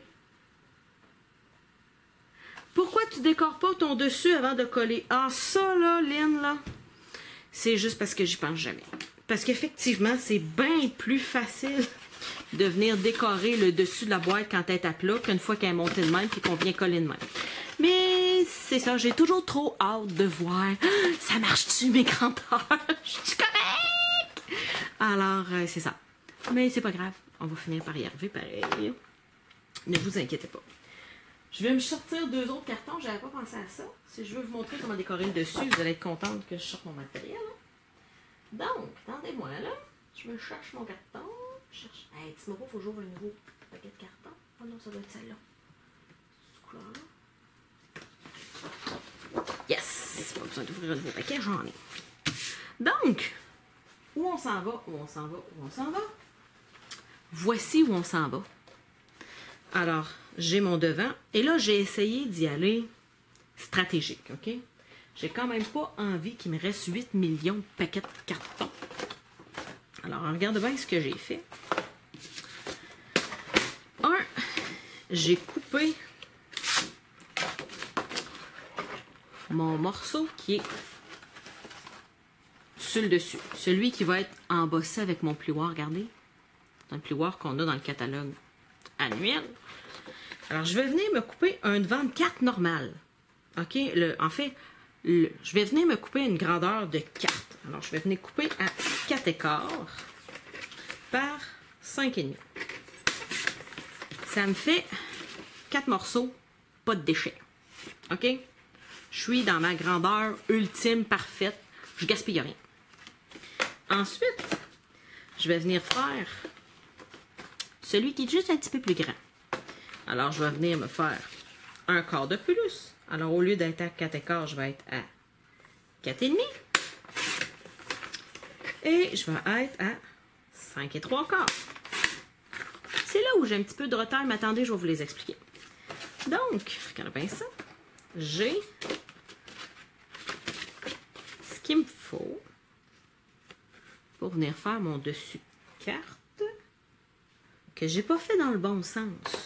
Pourquoi tu décores pas ton dessus avant de coller? Ah, ça là, Lynn, là, c'est juste parce que j'y pense jamais. Parce qu'effectivement, c'est bien plus facile de venir décorer le dessus de la boîte quand elle est à plat qu'une fois qu'elle est montée de même et qu'on vient coller de même. Mais c'est ça, j'ai toujours trop hâte de voir. Ça marche-tu, mes grandeurs? Je suis correcte! Alors, c'est ça. Mais c'est pas grave, on va finir par y arriver pareil. Ne vous inquiétez pas. Je vais me sortir 2 autres cartons, j'avais pas pensé à ça. Si je veux vous montrer comment décorer le dessus, vous allez être contente que je sorte mon matériel. Donc, attendez-moi là. Je me cherche mon carton. Je cherche. Hey, dis-moi pas, faut que j'ouvre un nouveau paquet de cartons. Oh non, ça doit être celle-là. Cette couleur-là. Yes! Pas besoin d'ouvrir un nouveau paquet, j'en ai. Donc, où on s'en va? Où on s'en va? Où on s'en va? Voici où on s'en va. Alors, j'ai mon devant. Et là, j'ai essayé d'y aller stratégique, OK? J'ai quand même pas envie qu'il me reste 8 millions de paquets de cartons. Alors, regarde bien ce que j'ai fait. J'ai coupé mon morceau qui est sur le dessus. Celui qui va être embossé avec mon plioir, regardez. C'est un plioir qu'on a dans le catalogue annuel. Alors, je vais venir me couper un devant de carte normal. OK? En fait, je vais venir me couper une grandeur de 4. Alors, je vais venir couper à 4 écarts par 5,5. Ça me fait 4 morceaux, pas de déchets. OK? Je suis dans ma grandeur ultime, parfaite. Je gaspille rien. Ensuite, je vais venir faire celui qui est juste un petit peu plus grand. Alors, je vais venir me faire un quart de plus. Alors, au lieu d'être à 4 écarts, je vais être à 4,5. Et je vais être à 5 et 3 quarts. C'est là où j'ai un petit peu de retard, mais attendez, je vais vous les expliquer. Donc, regardez bien ça. J'ai ce qu'il me faut pour venir faire mon dessus carte que j'ai pas fait dans le bon sens.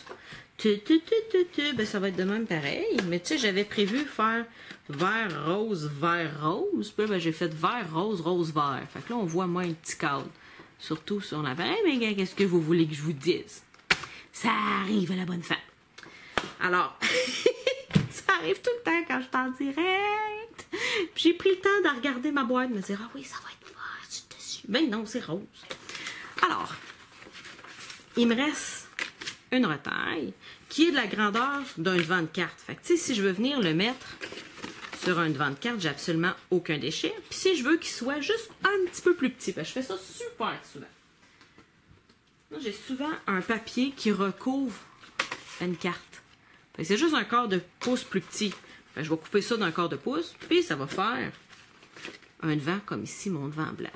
Ben, ça va être de même pareil. Mais tu sais, j'avais prévu faire vert, rose, puis ben, j'ai fait vert, rose, vert. Fait que là, on voit moins un petit cadre. Surtout sur l'appareil. Mais gars, qu'est-ce que vous voulez que je vous dise? Ça arrive à la bonne fin. Alors, ça arrive tout le temps quand je suis en direct. Puis j'ai pris le temps de regarder ma boîte, de me dire, ah oui, ça va être vert dessus. Ben non, c'est rose. Alors, il me reste une retaille qui est de la grandeur d'un devant de carte. Fait que, tu sais, si je veux venir le mettre sur un devant de carte, j'ai absolument aucun déchet. Puis si je veux qu'il soit juste un petit peu plus petit, je fais ça super souvent. J'ai souvent un papier qui recouvre une carte. C'est juste un quart de pouce plus petit. Je vais couper ça d'un quart de pouce, puis ça va faire un devant comme ici, mon devant blanc.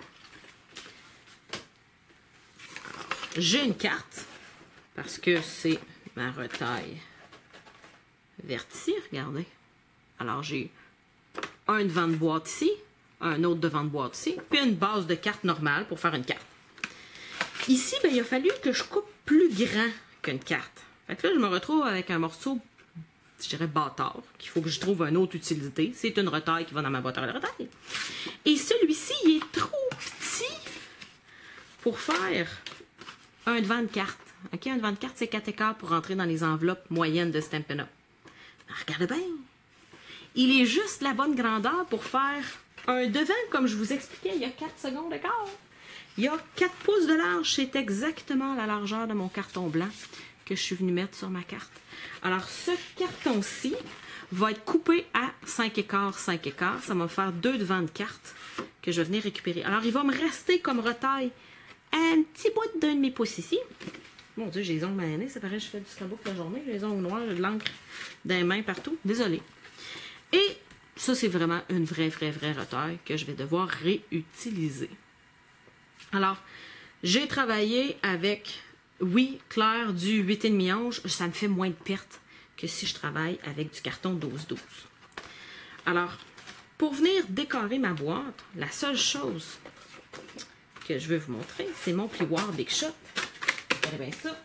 J'ai une carte, parce que c'est ma retaille vertie, regardez. Alors, j'ai un devant de boîte ici, un autre devant de boîte ici, puis une base de carte normale pour faire une carte. Ici, ben, il a fallu que je coupe plus grand qu'une carte. Fait que là, je me retrouve avec un morceau, je dirais bâtard, qu'il faut que je trouve une autre utilité. C'est une retaille qui va dans ma boîte à retaille. Et celui-ci, il est trop petit pour faire un devant de carte. OK, un devant de carte, c'est 4 écarts pour rentrer dans les enveloppes moyennes de Stampin' Up. Regardez bien. Il est juste la bonne grandeur pour faire un devant, comme je vous expliquais il y a 4 secondes d'écart. Il y a 4 pouces de large. C'est exactement la largeur de mon carton blanc que je suis venue mettre sur ma carte. Alors, ce carton-ci va être coupé à 5 écarts, 5 écarts. Ça va me faire 2 devants de carte que je vais venir récupérer. Alors, il va me rester comme retaille un petit bout d'un demi-pouce ici. Mon Dieu, j'ai les ongles mayonnais. Ça paraît que je fais du scrapbook la journée. J'ai les ongles noirs, j'ai de l'encre dans les mains partout. Désolée. Et ça, c'est vraiment une vraie retaille que je vais devoir réutiliser. Alors, j'ai travaillé avec, oui, Claire, du 8,5 onces. Ça me fait moins de pertes que si je travaille avec du carton 12-12. Alors, pour venir décorer ma boîte, la seule chose que je veux vous montrer, c'est mon plioir Big Shot. Regardez bien ça.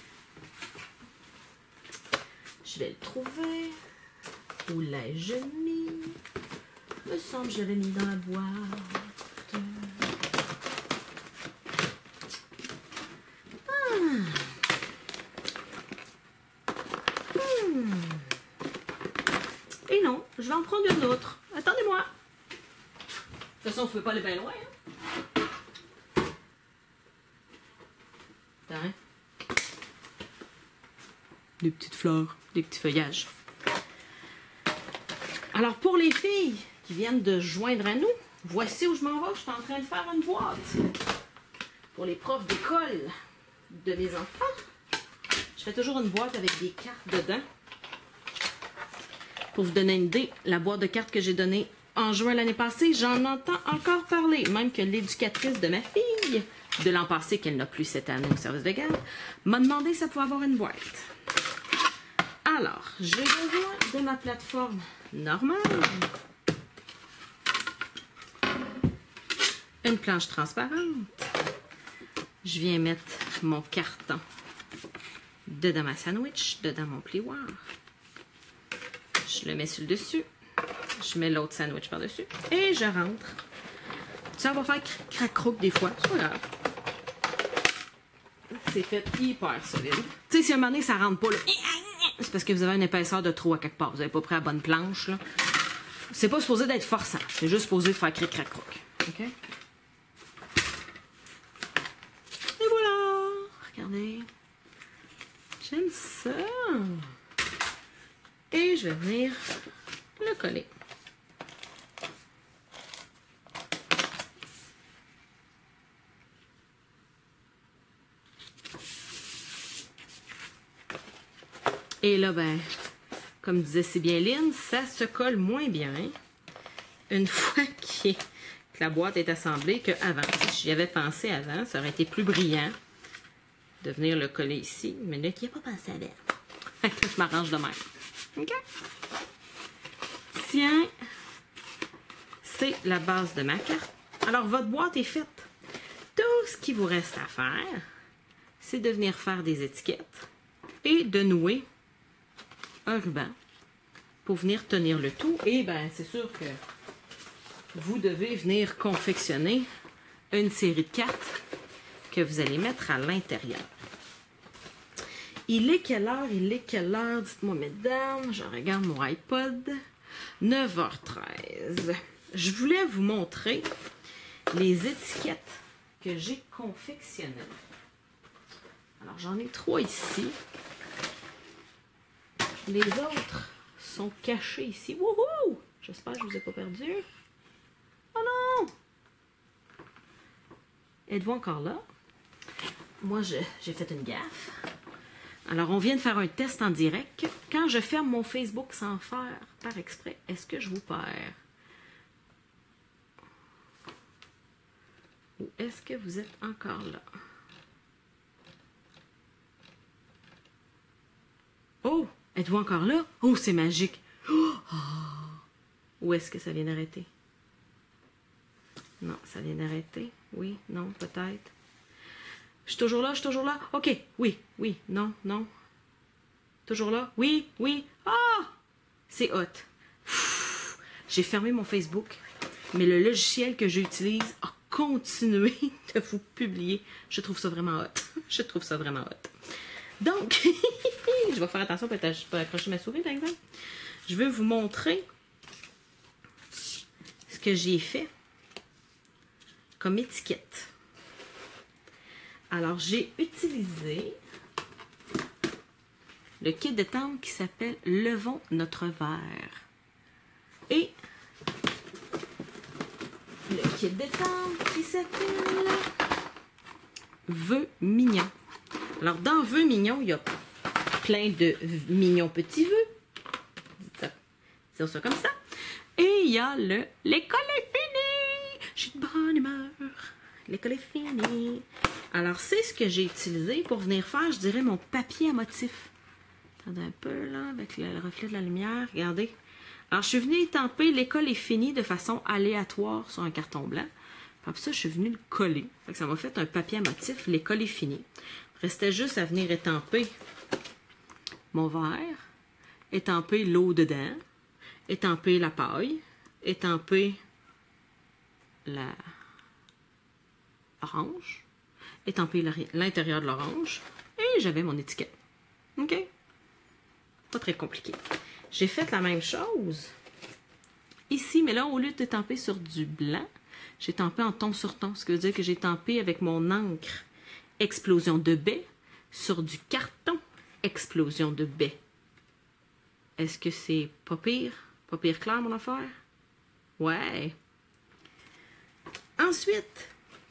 Je vais le trouver. Où l'ai-je mis? Il me semble que je l'avais mis dans la boîte. Et non, je vais en prendre une autre. Attendez-moi. De toute façon, on ne peut pas aller bien loin. Hein? Attends. Des petites fleurs, des petits feuillages. Alors, pour les filles qui viennent de joindre à nous, voici où je m'en vais. Je suis en train de faire une boîte. Pour les profs d'école de mes enfants, je fais toujours une boîte avec des cartes dedans. Pour vous donner une idée, la boîte de cartes que j'ai donnée en juin l'année passée, j'en entends encore parler. Même que l'éducatrice de ma fille, de l'an passé, qu'elle n'a plus cette année au service de garde, m'a demandé si ça pouvait avoir une boîte. Alors, j'ai besoin de ma plateforme normale, une planche transparente. Je viens mettre mon carton dedans ma sandwich, dedans mon plioir. Je le mets sur le dessus. Je mets l'autre sandwich par-dessus. Et je rentre. Ça va faire crac-croc des fois. C'est pas grave. C'est fait hyper solide. Tu sais, si à un moment donné, ça rentre pas, là, c'est parce que vous avez une épaisseur de trop à quelque part. Vous n'avez pas pris la bonne planche, là. C'est pas supposé d'être forçant. C'est juste supposé de faire cric-crac-croc. OK? Et voilà! Regardez. J'aime ça. Et je vais venir le coller. Et là, ben, comme disait si bien Lynn, ça se colle moins bien une fois que la boîte est assemblée qu'avant. Si j'y avais pensé avant, ça aurait été plus brillant de venir le coller ici. Mais là, qui n'a pas pensé avant? Fait que je m'arrange de même. OK? Tiens, c'est la base de ma carte. Alors, votre boîte est faite. Tout ce qu'il vous reste à faire, c'est de venir faire des étiquettes et de nouer un ruban pour venir tenir le tout. Et bien, c'est sûr que vous devez venir confectionner une série de cartes que vous allez mettre à l'intérieur. Il est quelle heure? Il est quelle heure? Dites-moi, mesdames. Je regarde mon iPod. 9h13. Je voulais vous montrer les étiquettes que j'ai confectionnées. Alors, j'en ai 3 ici. Les autres sont cachés ici. Wouhou! J'espère que je ne vous ai pas perdu. Oh non! Êtes-vous encore là? Moi, j'ai fait une gaffe. Alors, on vient de faire un test en direct. Quand je ferme mon Facebook sans faire par exprès, est-ce que je vous perds? Ou est-ce que vous êtes encore là? Oh! Êtes-vous encore là? Oh, c'est magique! Oh! Où est-ce que ça vient d'arrêter? Non, ça vient d'arrêter. Oui, non, peut-être. Je suis toujours là, je suis toujours là. OK, oui, oui, non, non. Toujours là? Oui, oui. Ah! C'est hot. J'ai fermé mon Facebook, mais le logiciel que j'utilise a continué de vous publier. Je trouve ça vraiment hot. Je trouve ça vraiment hot. Donc, je vais faire attention pour accrocher ma souris, par exemple. Je veux vous montrer ce que j'ai fait comme étiquette. Alors, j'ai utilisé le kit d'étampe qui s'appelle Levons notre verre. Et le kit d'étampe qui s'appelle Vœux mignons. Alors, dans Vœux mignons, il y a plein de mignons petits vœux. C'est ça comme ça. Et il y a le « L'école est finie! J'ai de bonne humeur! L'école est finie! » Alors, c'est ce que j'ai utilisé pour venir faire, je dirais, mon papier à motif. Attendez un peu, là, avec le reflet de la lumière. Regardez. Alors, je suis venue étamper « L'école est finie » de façon aléatoire sur un carton blanc. Puis après ça, je suis venue le coller. Fait que ça m'a fait un papier à motif « L'école est finie ». Il restait juste à venir étamper mon verre, étamper l'eau dedans, étamper la paille, étamper l'orange, étamper l'intérieur de l'orange, et j'avais mon étiquette. OK? Pas très compliqué. J'ai fait la même chose ici, mais là, au lieu d'étamper sur du blanc, j'ai tampé en ton sur ton, ce qui veut dire que j'ai tampé avec mon encre Explosion de baie sur du carton Explosion de baie. Est-ce que c'est pas pire? Pas pire clair, mon affaire? Ouais. Ensuite,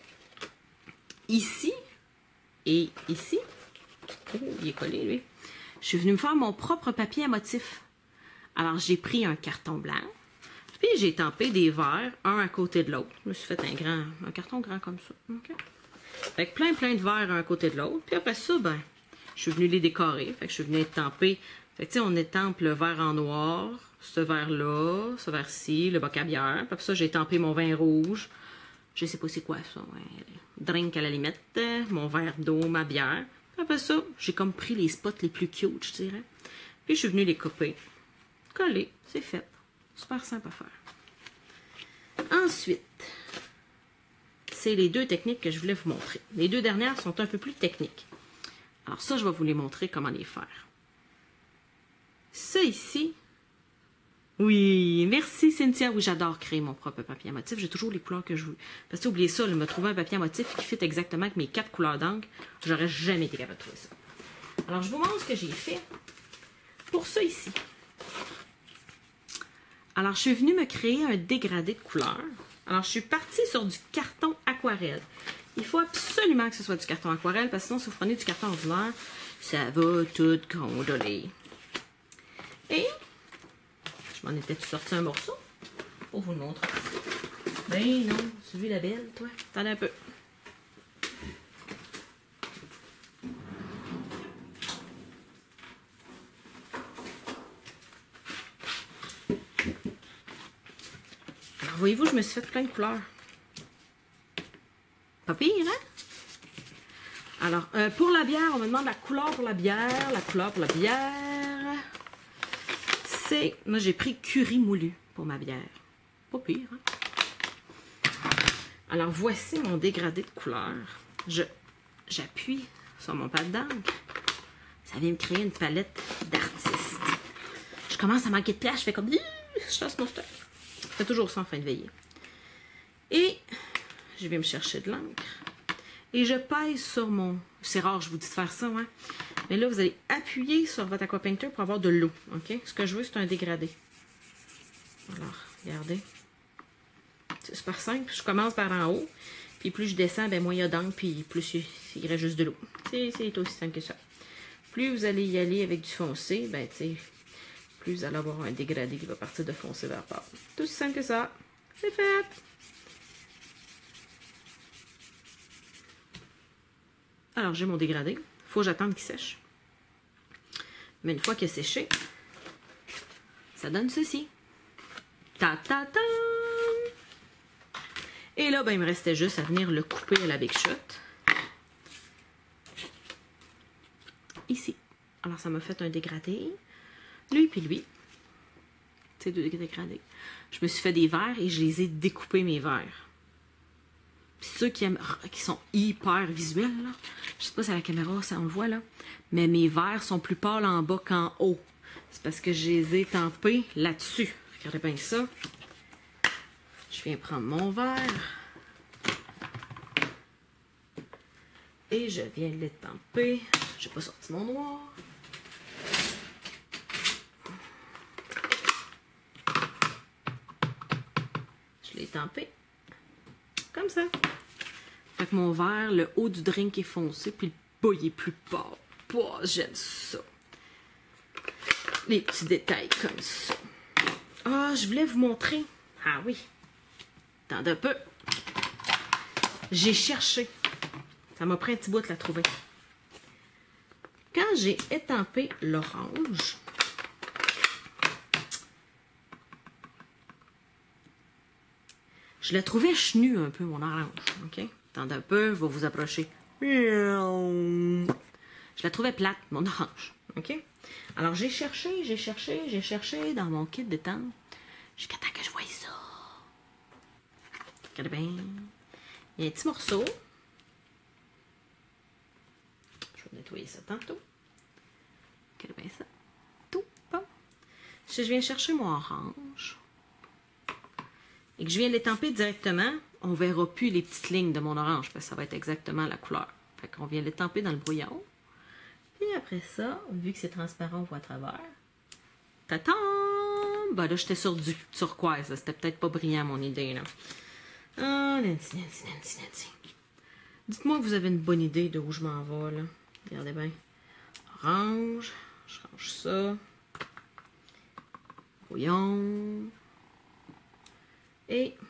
ici et ici, oh, il est collé, lui. Je suis venue me faire mon propre papier à motif. Alors, j'ai pris un carton blanc, puis j'ai tampé des verres, un à côté de l'autre. Je me suis fait un carton grand comme ça. Okay. Avec plein de verres un à côté de l'autre. Puis après ça, ben, je suis venue les décorer. Fait que je suis venue étamper. Fait que, tu sais, on étampe le verre en noir, ce verre-là, ce verre-ci, le bac à bière. Puis après ça, j'ai étampé mon vin rouge. Je sais pas c'est quoi ça. Ouais. Drink à la limite. Mon verre d'eau, ma bière. Puis après ça, j'ai comme pris les spots les plus cute, je dirais. Puis je suis venue les couper. Coller, c'est fait. Super simple à faire. Ensuite, c'est les deux techniques que je voulais vous montrer. Les deux dernières sont un peu plus techniques. Alors ça, je vais vous les montrer comment les faire. Ça ici, oui, merci Cynthia. Oui, j'adore créer mon propre papier à motif. J'ai toujours les couleurs que je veux. Parce que oubliez ça, me trouver un papier à motif qui fit exactement avec mes 4 couleurs d'encre, j'aurais jamais été capable de trouver ça. Alors, je vous montre ce que j'ai fait pour ça ici. Alors, je suis venue me créer un dégradé de couleurs. Alors, je suis partie sur du carton aquarelle. Il faut absolument que ce soit du carton aquarelle, parce que sinon, si vous prenez du carton ordinaire, ça va tout gondoler. Et je m'en étais sorti un morceau pour vous le montrer. Ben non, tu as vu la belle, toi? Attendez un peu. Alors, voyez-vous, je me suis fait plein de couleurs. Pas pire, hein? Alors, pour la bière, on me demande la couleur pour la bière. La couleur pour la bière, c'est... Moi, j'ai pris curry moulu pour ma bière. Pas pire, hein? Alors, voici mon dégradé de couleurs. J'appuie sur mon pad d'encre. Ça vient me créer une palette d'artiste. Je commence à manquer de place. Je fais comme... Je chasse mon stuff. Je fais toujours ça en fin de veillée. Et je vais me chercher de l'encre. Et je pèse sur mon... C'est rare, je vous dis de faire ça, hein? Mais là, vous allez appuyer sur votre Aqua Painter pour avoir de l'eau, OK? Ce que je veux, c'est un dégradé. Alors, regardez. C'est super simple. Je commence par en haut. Puis plus je descends, ben moins il y a d'encre, puis plus il reste juste de l'eau. C'est aussi simple que ça. Plus vous allez y aller avec du foncé, ben, tu sais, plus vous allez avoir un dégradé qui va partir de foncé vers pâle. C'est aussi simple que ça. C'est fait! Alors, j'ai mon dégradé. Il faut que j'attende qu'il sèche. Mais une fois qu'il a séché, ça donne ceci. Ta-ta-ta! Et là, ben, il me restait juste à venir le couper à la Big Shot. Ici. Alors, ça m'a fait un dégradé. Lui puis lui. C'est deux dégradés. Je me suis fait des verres et je les ai découpés, mes verres. Puis ceux qui sont hyper visuels, là, je sais pas si à la caméra, ça on le voit là, mais mes verres sont plus pâles en bas qu'en haut. C'est parce que je les ai tempés là-dessus. Regardez bien ça. Je viens prendre mon verre. Et je viens l'étamper. J'ai pas sorti mon noir. l'étamper comme ça. Fait que mon verre, le haut du drink est foncé, puis le bas, il est plus pâle. Oh, j'aime ça. Les petits détails comme ça. Ah, je voulais vous montrer. Ah oui. Attends un peu. J'ai cherché. Ça m'a pris un petit bout de la trouver. Quand j'ai étampé l'orange, je la trouvais chenue un peu, mon orange. OK? Attendez un peu, je vais vous approcher. Je la trouvais plate, mon orange. OK? Alors, j'ai cherché dans mon kit d'étampe jusqu'à temps que je voie ça. Regardez bien. Il y a un petit morceau. Je vais nettoyer ça tantôt. Regardez bien ça. Tout bon. Si je viens chercher mon orange et que je viens l'étamper directement, on ne verra plus les petites lignes de mon orange parce que ça va être exactement la couleur. Fait qu'on vient l'étamper dans le brouillon. Puis après ça, vu que c'est transparent, on voit à travers. Tatam! Ben là, j'étais sur du turquoise. C'était peut-être pas brillant, mon idée, là. Ah, Nancy. Dites-moi que vous avez une bonne idée de où je m'en vais, là. Regardez bien. Orange. Je range ça. Brouillon. Et...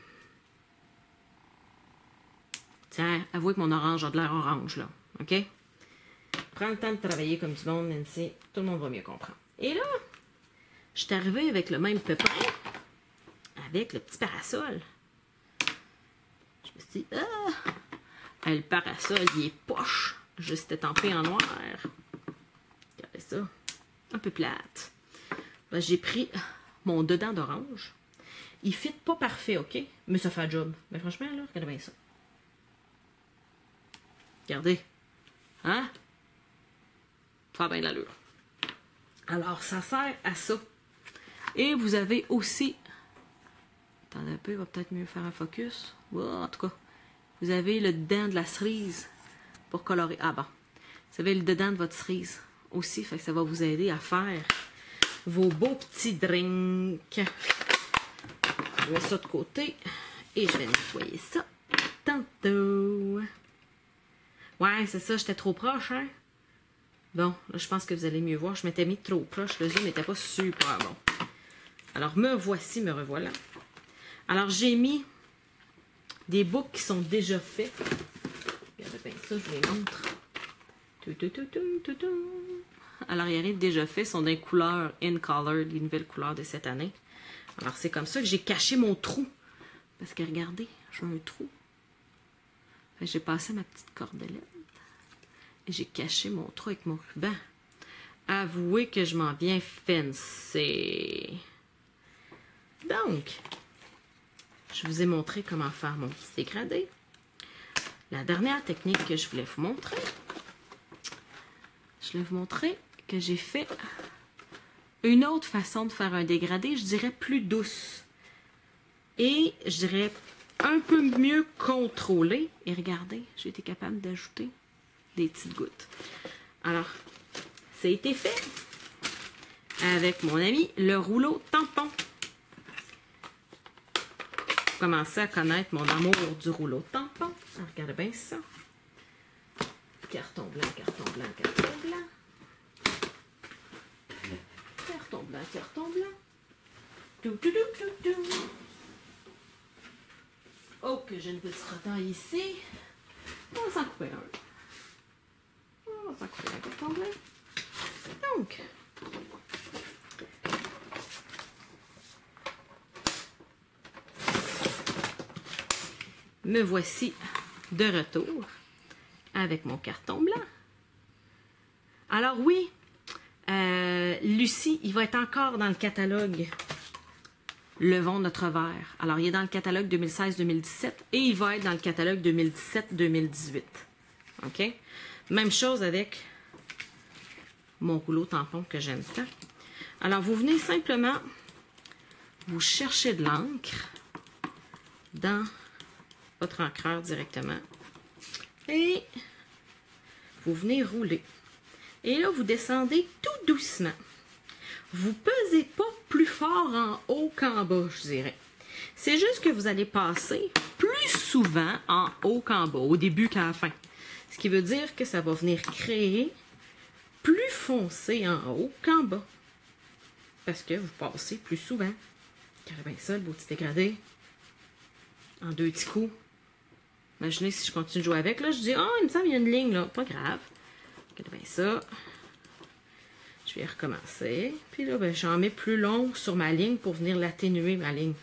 Tiens, avouez que mon orange a de l'air orange, là. OK? Prends le temps de travailler comme du monde, Nancy. Tout le monde va mieux comprendre. Et là, je suis arrivée avec le même pépin, avec le petit parasol. Je me suis dit, le parasol, il est poche. Juste étampé en noir. Regardez ça. Un peu plate. Ben, j'ai pris mon dedans d'orange. Il fit pas parfait, OK? Mais ça fait un job. Mais franchement, là, regardez bien ça. Regardez. Hein? Ça a bien de l'allure. Alors, ça sert à ça. Et vous avez aussi... Attendez un peu, il va peut-être mieux faire un focus. Oh, en tout cas, vous avez le dedans de la cerise pour colorer. Ah bon. Vous avez le dedans de votre cerise aussi. Fait que ça va vous aider à faire vos beaux petits drinks. Je mets ça de côté. Et je vais nettoyer ça tantôt. Ouais, c'est ça, j'étais trop proche, hein? Bon, là, je pense que vous allez mieux voir. Je m'étais mis trop proche. Le zoom n'était pas super bon. Alors, me voici, me revoilà. Alors, j'ai mis des boucles qui sont déjà faits. Regardez bien ça, je vous les montre. Alors, il arrive déjà fait. Ils sont des couleurs in color, les nouvelles couleurs de cette année. Alors, c'est comme ça que j'ai caché mon trou. Parce que, regardez, j'ai un trou. J'ai passé ma petite cordelette. Et j'ai caché mon trou avec mon ruban. Avouez que je m'en viens fancy. Donc, je vous ai montré comment faire mon petit dégradé. La dernière technique que je voulais vous montrer, je voulais vous montrer que j'ai fait une autre façon de faire un dégradé, je dirais plus douce. Et je dirais un peu mieux contrôlée. Et regardez, j'ai été capable d'ajouter des petites gouttes. Alors, ça a été fait avec mon ami le rouleau tampon. Vous commencez à connaître mon amour du rouleau tampon. Alors, regardez bien ça. Carton blanc, carton blanc, carton blanc. Carton blanc, carton blanc. Oh, que j'ai une petite retaille ici. On va s'en couper un. On va s'en couper un carton blanc. Donc, me voici de retour avec mon carton blanc. Alors oui, Lucie, il va être encore dans le catalogue Levons notre verre. Alors, il est dans le catalogue 2016-2017 et il va être dans le catalogue 2017-2018. OK? Même chose avec mon rouleau tampon que j'aime tant. Alors, vous venez simplement, vous cherchez de l'encre dans votre encreur directement et vous venez rouler. Et là, vous descendez tout doucement. Vous pesez pas plus fort en haut qu'en bas, je dirais. C'est juste que vous allez passer plus souvent en haut qu'en bas, au début qu'à la fin. Ce qui veut dire que ça va venir créer plus foncé en haut qu'en bas. Parce que vous passez plus souvent. Regardez bien ça, le beau petit dégradé. En 2 petits coups. Imaginez si je continue de jouer avec. Là, je dis, oh, il me semble qu'il y a une ligne là. Pas grave. Regardez bien ça. Je vais recommencer. Puis là, ben, j'en mets plus long sur ma ligne pour venir l'atténuer, ma ligne.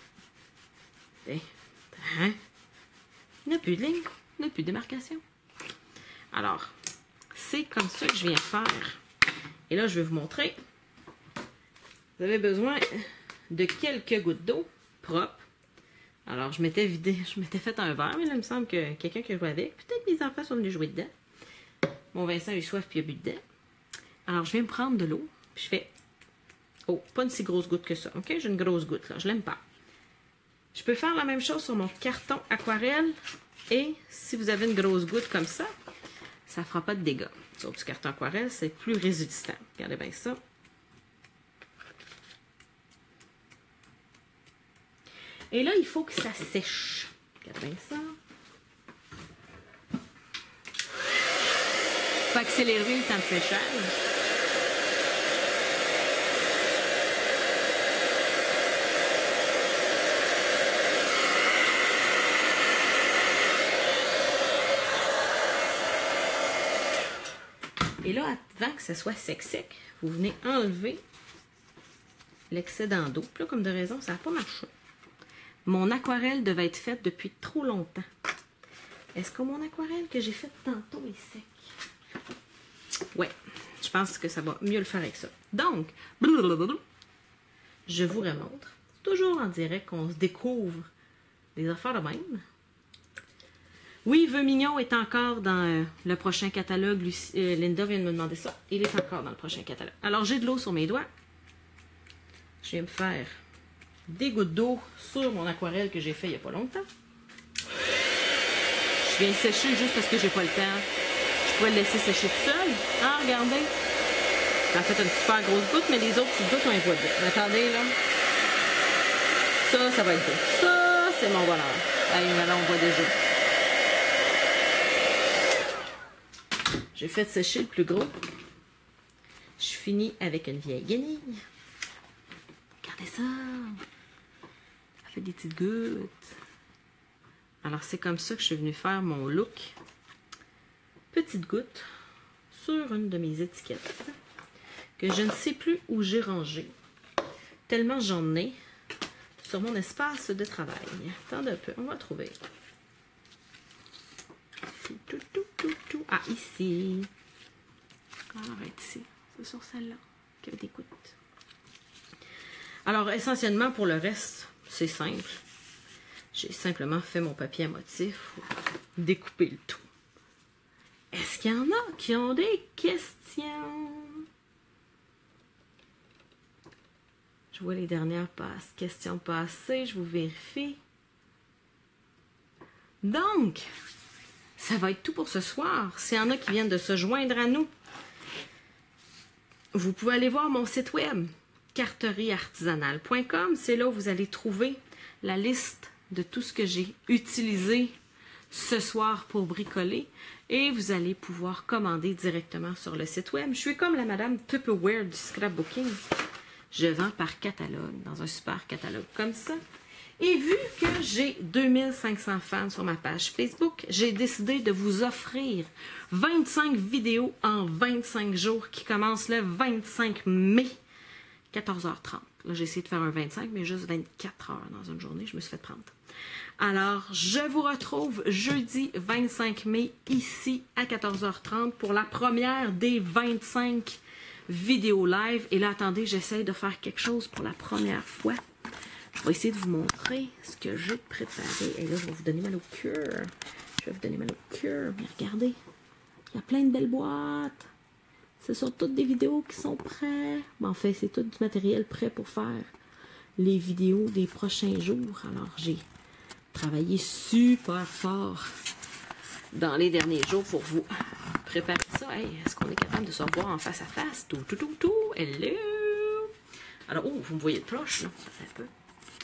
Hein? Il n'y a plus de ligne. Il n'y a plus de démarcation. Alors, c'est comme ça que je viens faire. Et là, je vais vous montrer. Vous avez besoin de quelques gouttes d'eau propres. Alors, je m'étais vidé, je m'étais fait un verre, mais là, il me semble que quelqu'un qui a joué avec, peut-être les enfants sont venus jouer dedans. Mon Vincent a eu soif puis il a bu dedans. Alors, je viens me prendre de l'eau, puis je fais, oh, pas une si grosse goutte que ça, ok? J'ai une grosse goutte, là, je l'aime pas. Je peux faire la même chose sur mon carton aquarelle, et si vous avez une grosse goutte comme ça ne fera pas de dégâts. Sur du carton aquarelle, c'est plus résistant. Regardez bien ça. Et là, il faut que ça sèche. Regardez bien ça. Il faut accélérer le temps de séchage. Et là, avant que ça soit sec, vous venez enlever l'excédent d'eau. Puis là, comme de raison, ça n'a pas marché. Mon aquarelle devait être faite depuis trop longtemps. Est-ce que mon aquarelle que j'ai faite tantôt est sec? Ouais, je pense que ça va mieux le faire avec ça. Donc, je vous remontre. Toujours en direct qu'on se découvre des affaires de même. Oui, Vœux Mignon est encore dans le prochain catalogue. Linda vient de me demander ça. Il est encore dans le prochain catalogue. Alors, j'ai de l'eau sur mes doigts. Je viens me faire des gouttes d'eau sur mon aquarelle que j'ai fait il n'y a pas longtemps. Je viens sécher juste parce que j'ai pas le temps. Je pourrais le laisser sécher tout seul. Ah, regardez. Ça a fait une super grosse goutte, mais les autres petites gouttes, on les voit bien. Attendez, là. Ça va être beau. Ça, c'est mon bonheur. Allez, là, on voit déjà. J'ai fait sécher le plus gros. Je finis avec une vieille guenille. Regardez ça. Ça fait des petites gouttes. Alors, c'est comme ça que je suis venue faire mon look. Petite goutte sur une de mes étiquettes que je ne sais plus où j'ai rangé. Tellement j'en ai sur mon espace de travail. Attendez un peu, on va trouver. Ah, ici. Ah, arrête ici. C'est sur celle-là qu'il y a des gouttes. Alors, essentiellement, pour le reste, c'est simple. J'ai simplement fait mon papier à motif, découper le tout. Est-ce qu'il y en a qui ont des questions? Je vois les dernières questions passées, je vous vérifie. Donc, ça va être tout pour ce soir. S'il y en a qui viennent de se joindre à nous, vous pouvez aller voir mon site web, carterieartisanale.com. C'est là où vous allez trouver la liste de tout ce que j'ai utilisé ce soir pour bricoler. Et vous allez pouvoir commander directement sur le site web. Je suis comme la madame Tupperware du scrapbooking. Je vends par catalogue, dans un super catalogue comme ça. Et vu que j'ai 2500 fans sur ma page Facebook, j'ai décidé de vous offrir 25 vidéos en 25 jours qui commencent le 25 mai, 14h30. Là, j'ai essayé de faire un 25, mais juste 24 heures dans une journée. Je me suis fait prendre. Alors, je vous retrouve jeudi 25 mai, ici à 14h30 pour la première des 25 vidéos live. Et là, attendez, j'essaie de faire quelque chose pour la première fois. Je vais essayer de vous montrer ce que j'ai préparé. Et là, je vais vous donner mal au cœur. Je vais vous donner mal au cœur. Mais regardez, il y a plein de belles boîtes. Ce sont toutes des vidéos qui sont prêtes. Bon, en fait, c'est tout du matériel prêt pour faire les vidéos des prochains jours. Alors, j'ai travaillé super fort dans les derniers jours pour vous préparer ça. Hey, est-ce qu'on est capable de se revoir en face à face? Tout. Hello! Alors, oh, vous me voyez de proche, là? Un peu.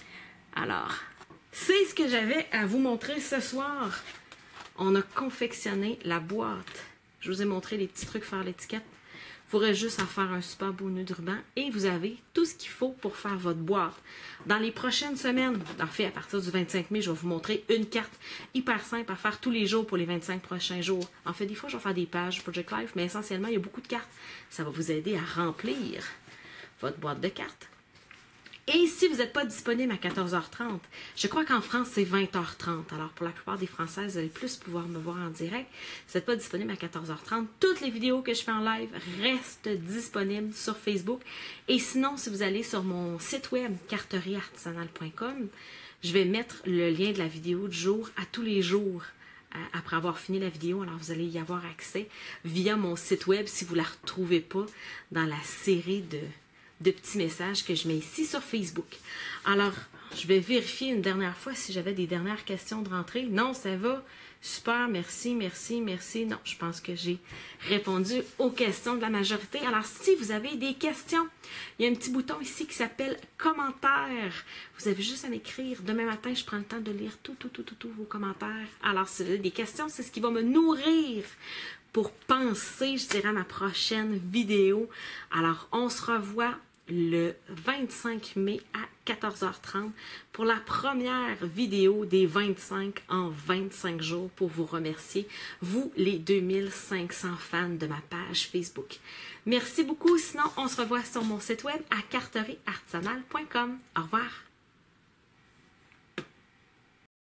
Alors, c'est ce que j'avais à vous montrer ce soir. On a confectionné la boîte. Je vous ai montré les petits trucs, faire l'étiquette. Il faudrait juste à faire un super beau nœud de ruban et vous avez tout ce qu'il faut pour faire votre boîte. Dans les prochaines semaines, en fait, à partir du 25 mai, je vais vous montrer une carte hyper simple à faire tous les jours pour les 25 prochains jours. En fait, des fois, je vais faire des pages Project Life, mais essentiellement, il y a beaucoup de cartes. Ça va vous aider à remplir votre boîte de cartes. Et si vous n'êtes pas disponible à 14h30, je crois qu'en France, c'est 20h30. Alors, pour la plupart des Françaises, vous allez plus pouvoir me voir en direct. Si vous n'êtes pas disponible à 14h30, toutes les vidéos que je fais en live restent disponibles sur Facebook. Et sinon, si vous allez sur mon site web, carterieartisanale.com, je vais mettre le lien de la vidéo du jour à tous les jours après avoir fini la vidéo. Alors, vous allez y avoir accès via mon site web si vous ne la retrouvez pas dans la série de petits messages que je mets ici sur Facebook. Alors, je vais vérifier une dernière fois si j'avais des dernières questions de rentrée. Non, ça va. Super, merci, merci, merci. Non, je pense que j'ai répondu aux questions de la majorité. Alors, si vous avez des questions, il y a un petit bouton ici qui s'appelle « Commentaires ». Vous avez juste à m'écrire. Demain matin, je prends le temps de lire tous vos commentaires. Alors, si vous avez des questions, c'est ce qui va me nourrir pour penser, je dirais, à ma prochaine vidéo. Alors, on se revoit le 25 mai à 14h30 pour la première vidéo des 25 en 25 jours pour vous remercier, vous les 2500 fans de ma page Facebook. Merci beaucoup, sinon on se revoit sur mon site web à carterieartisanale.com. Au revoir!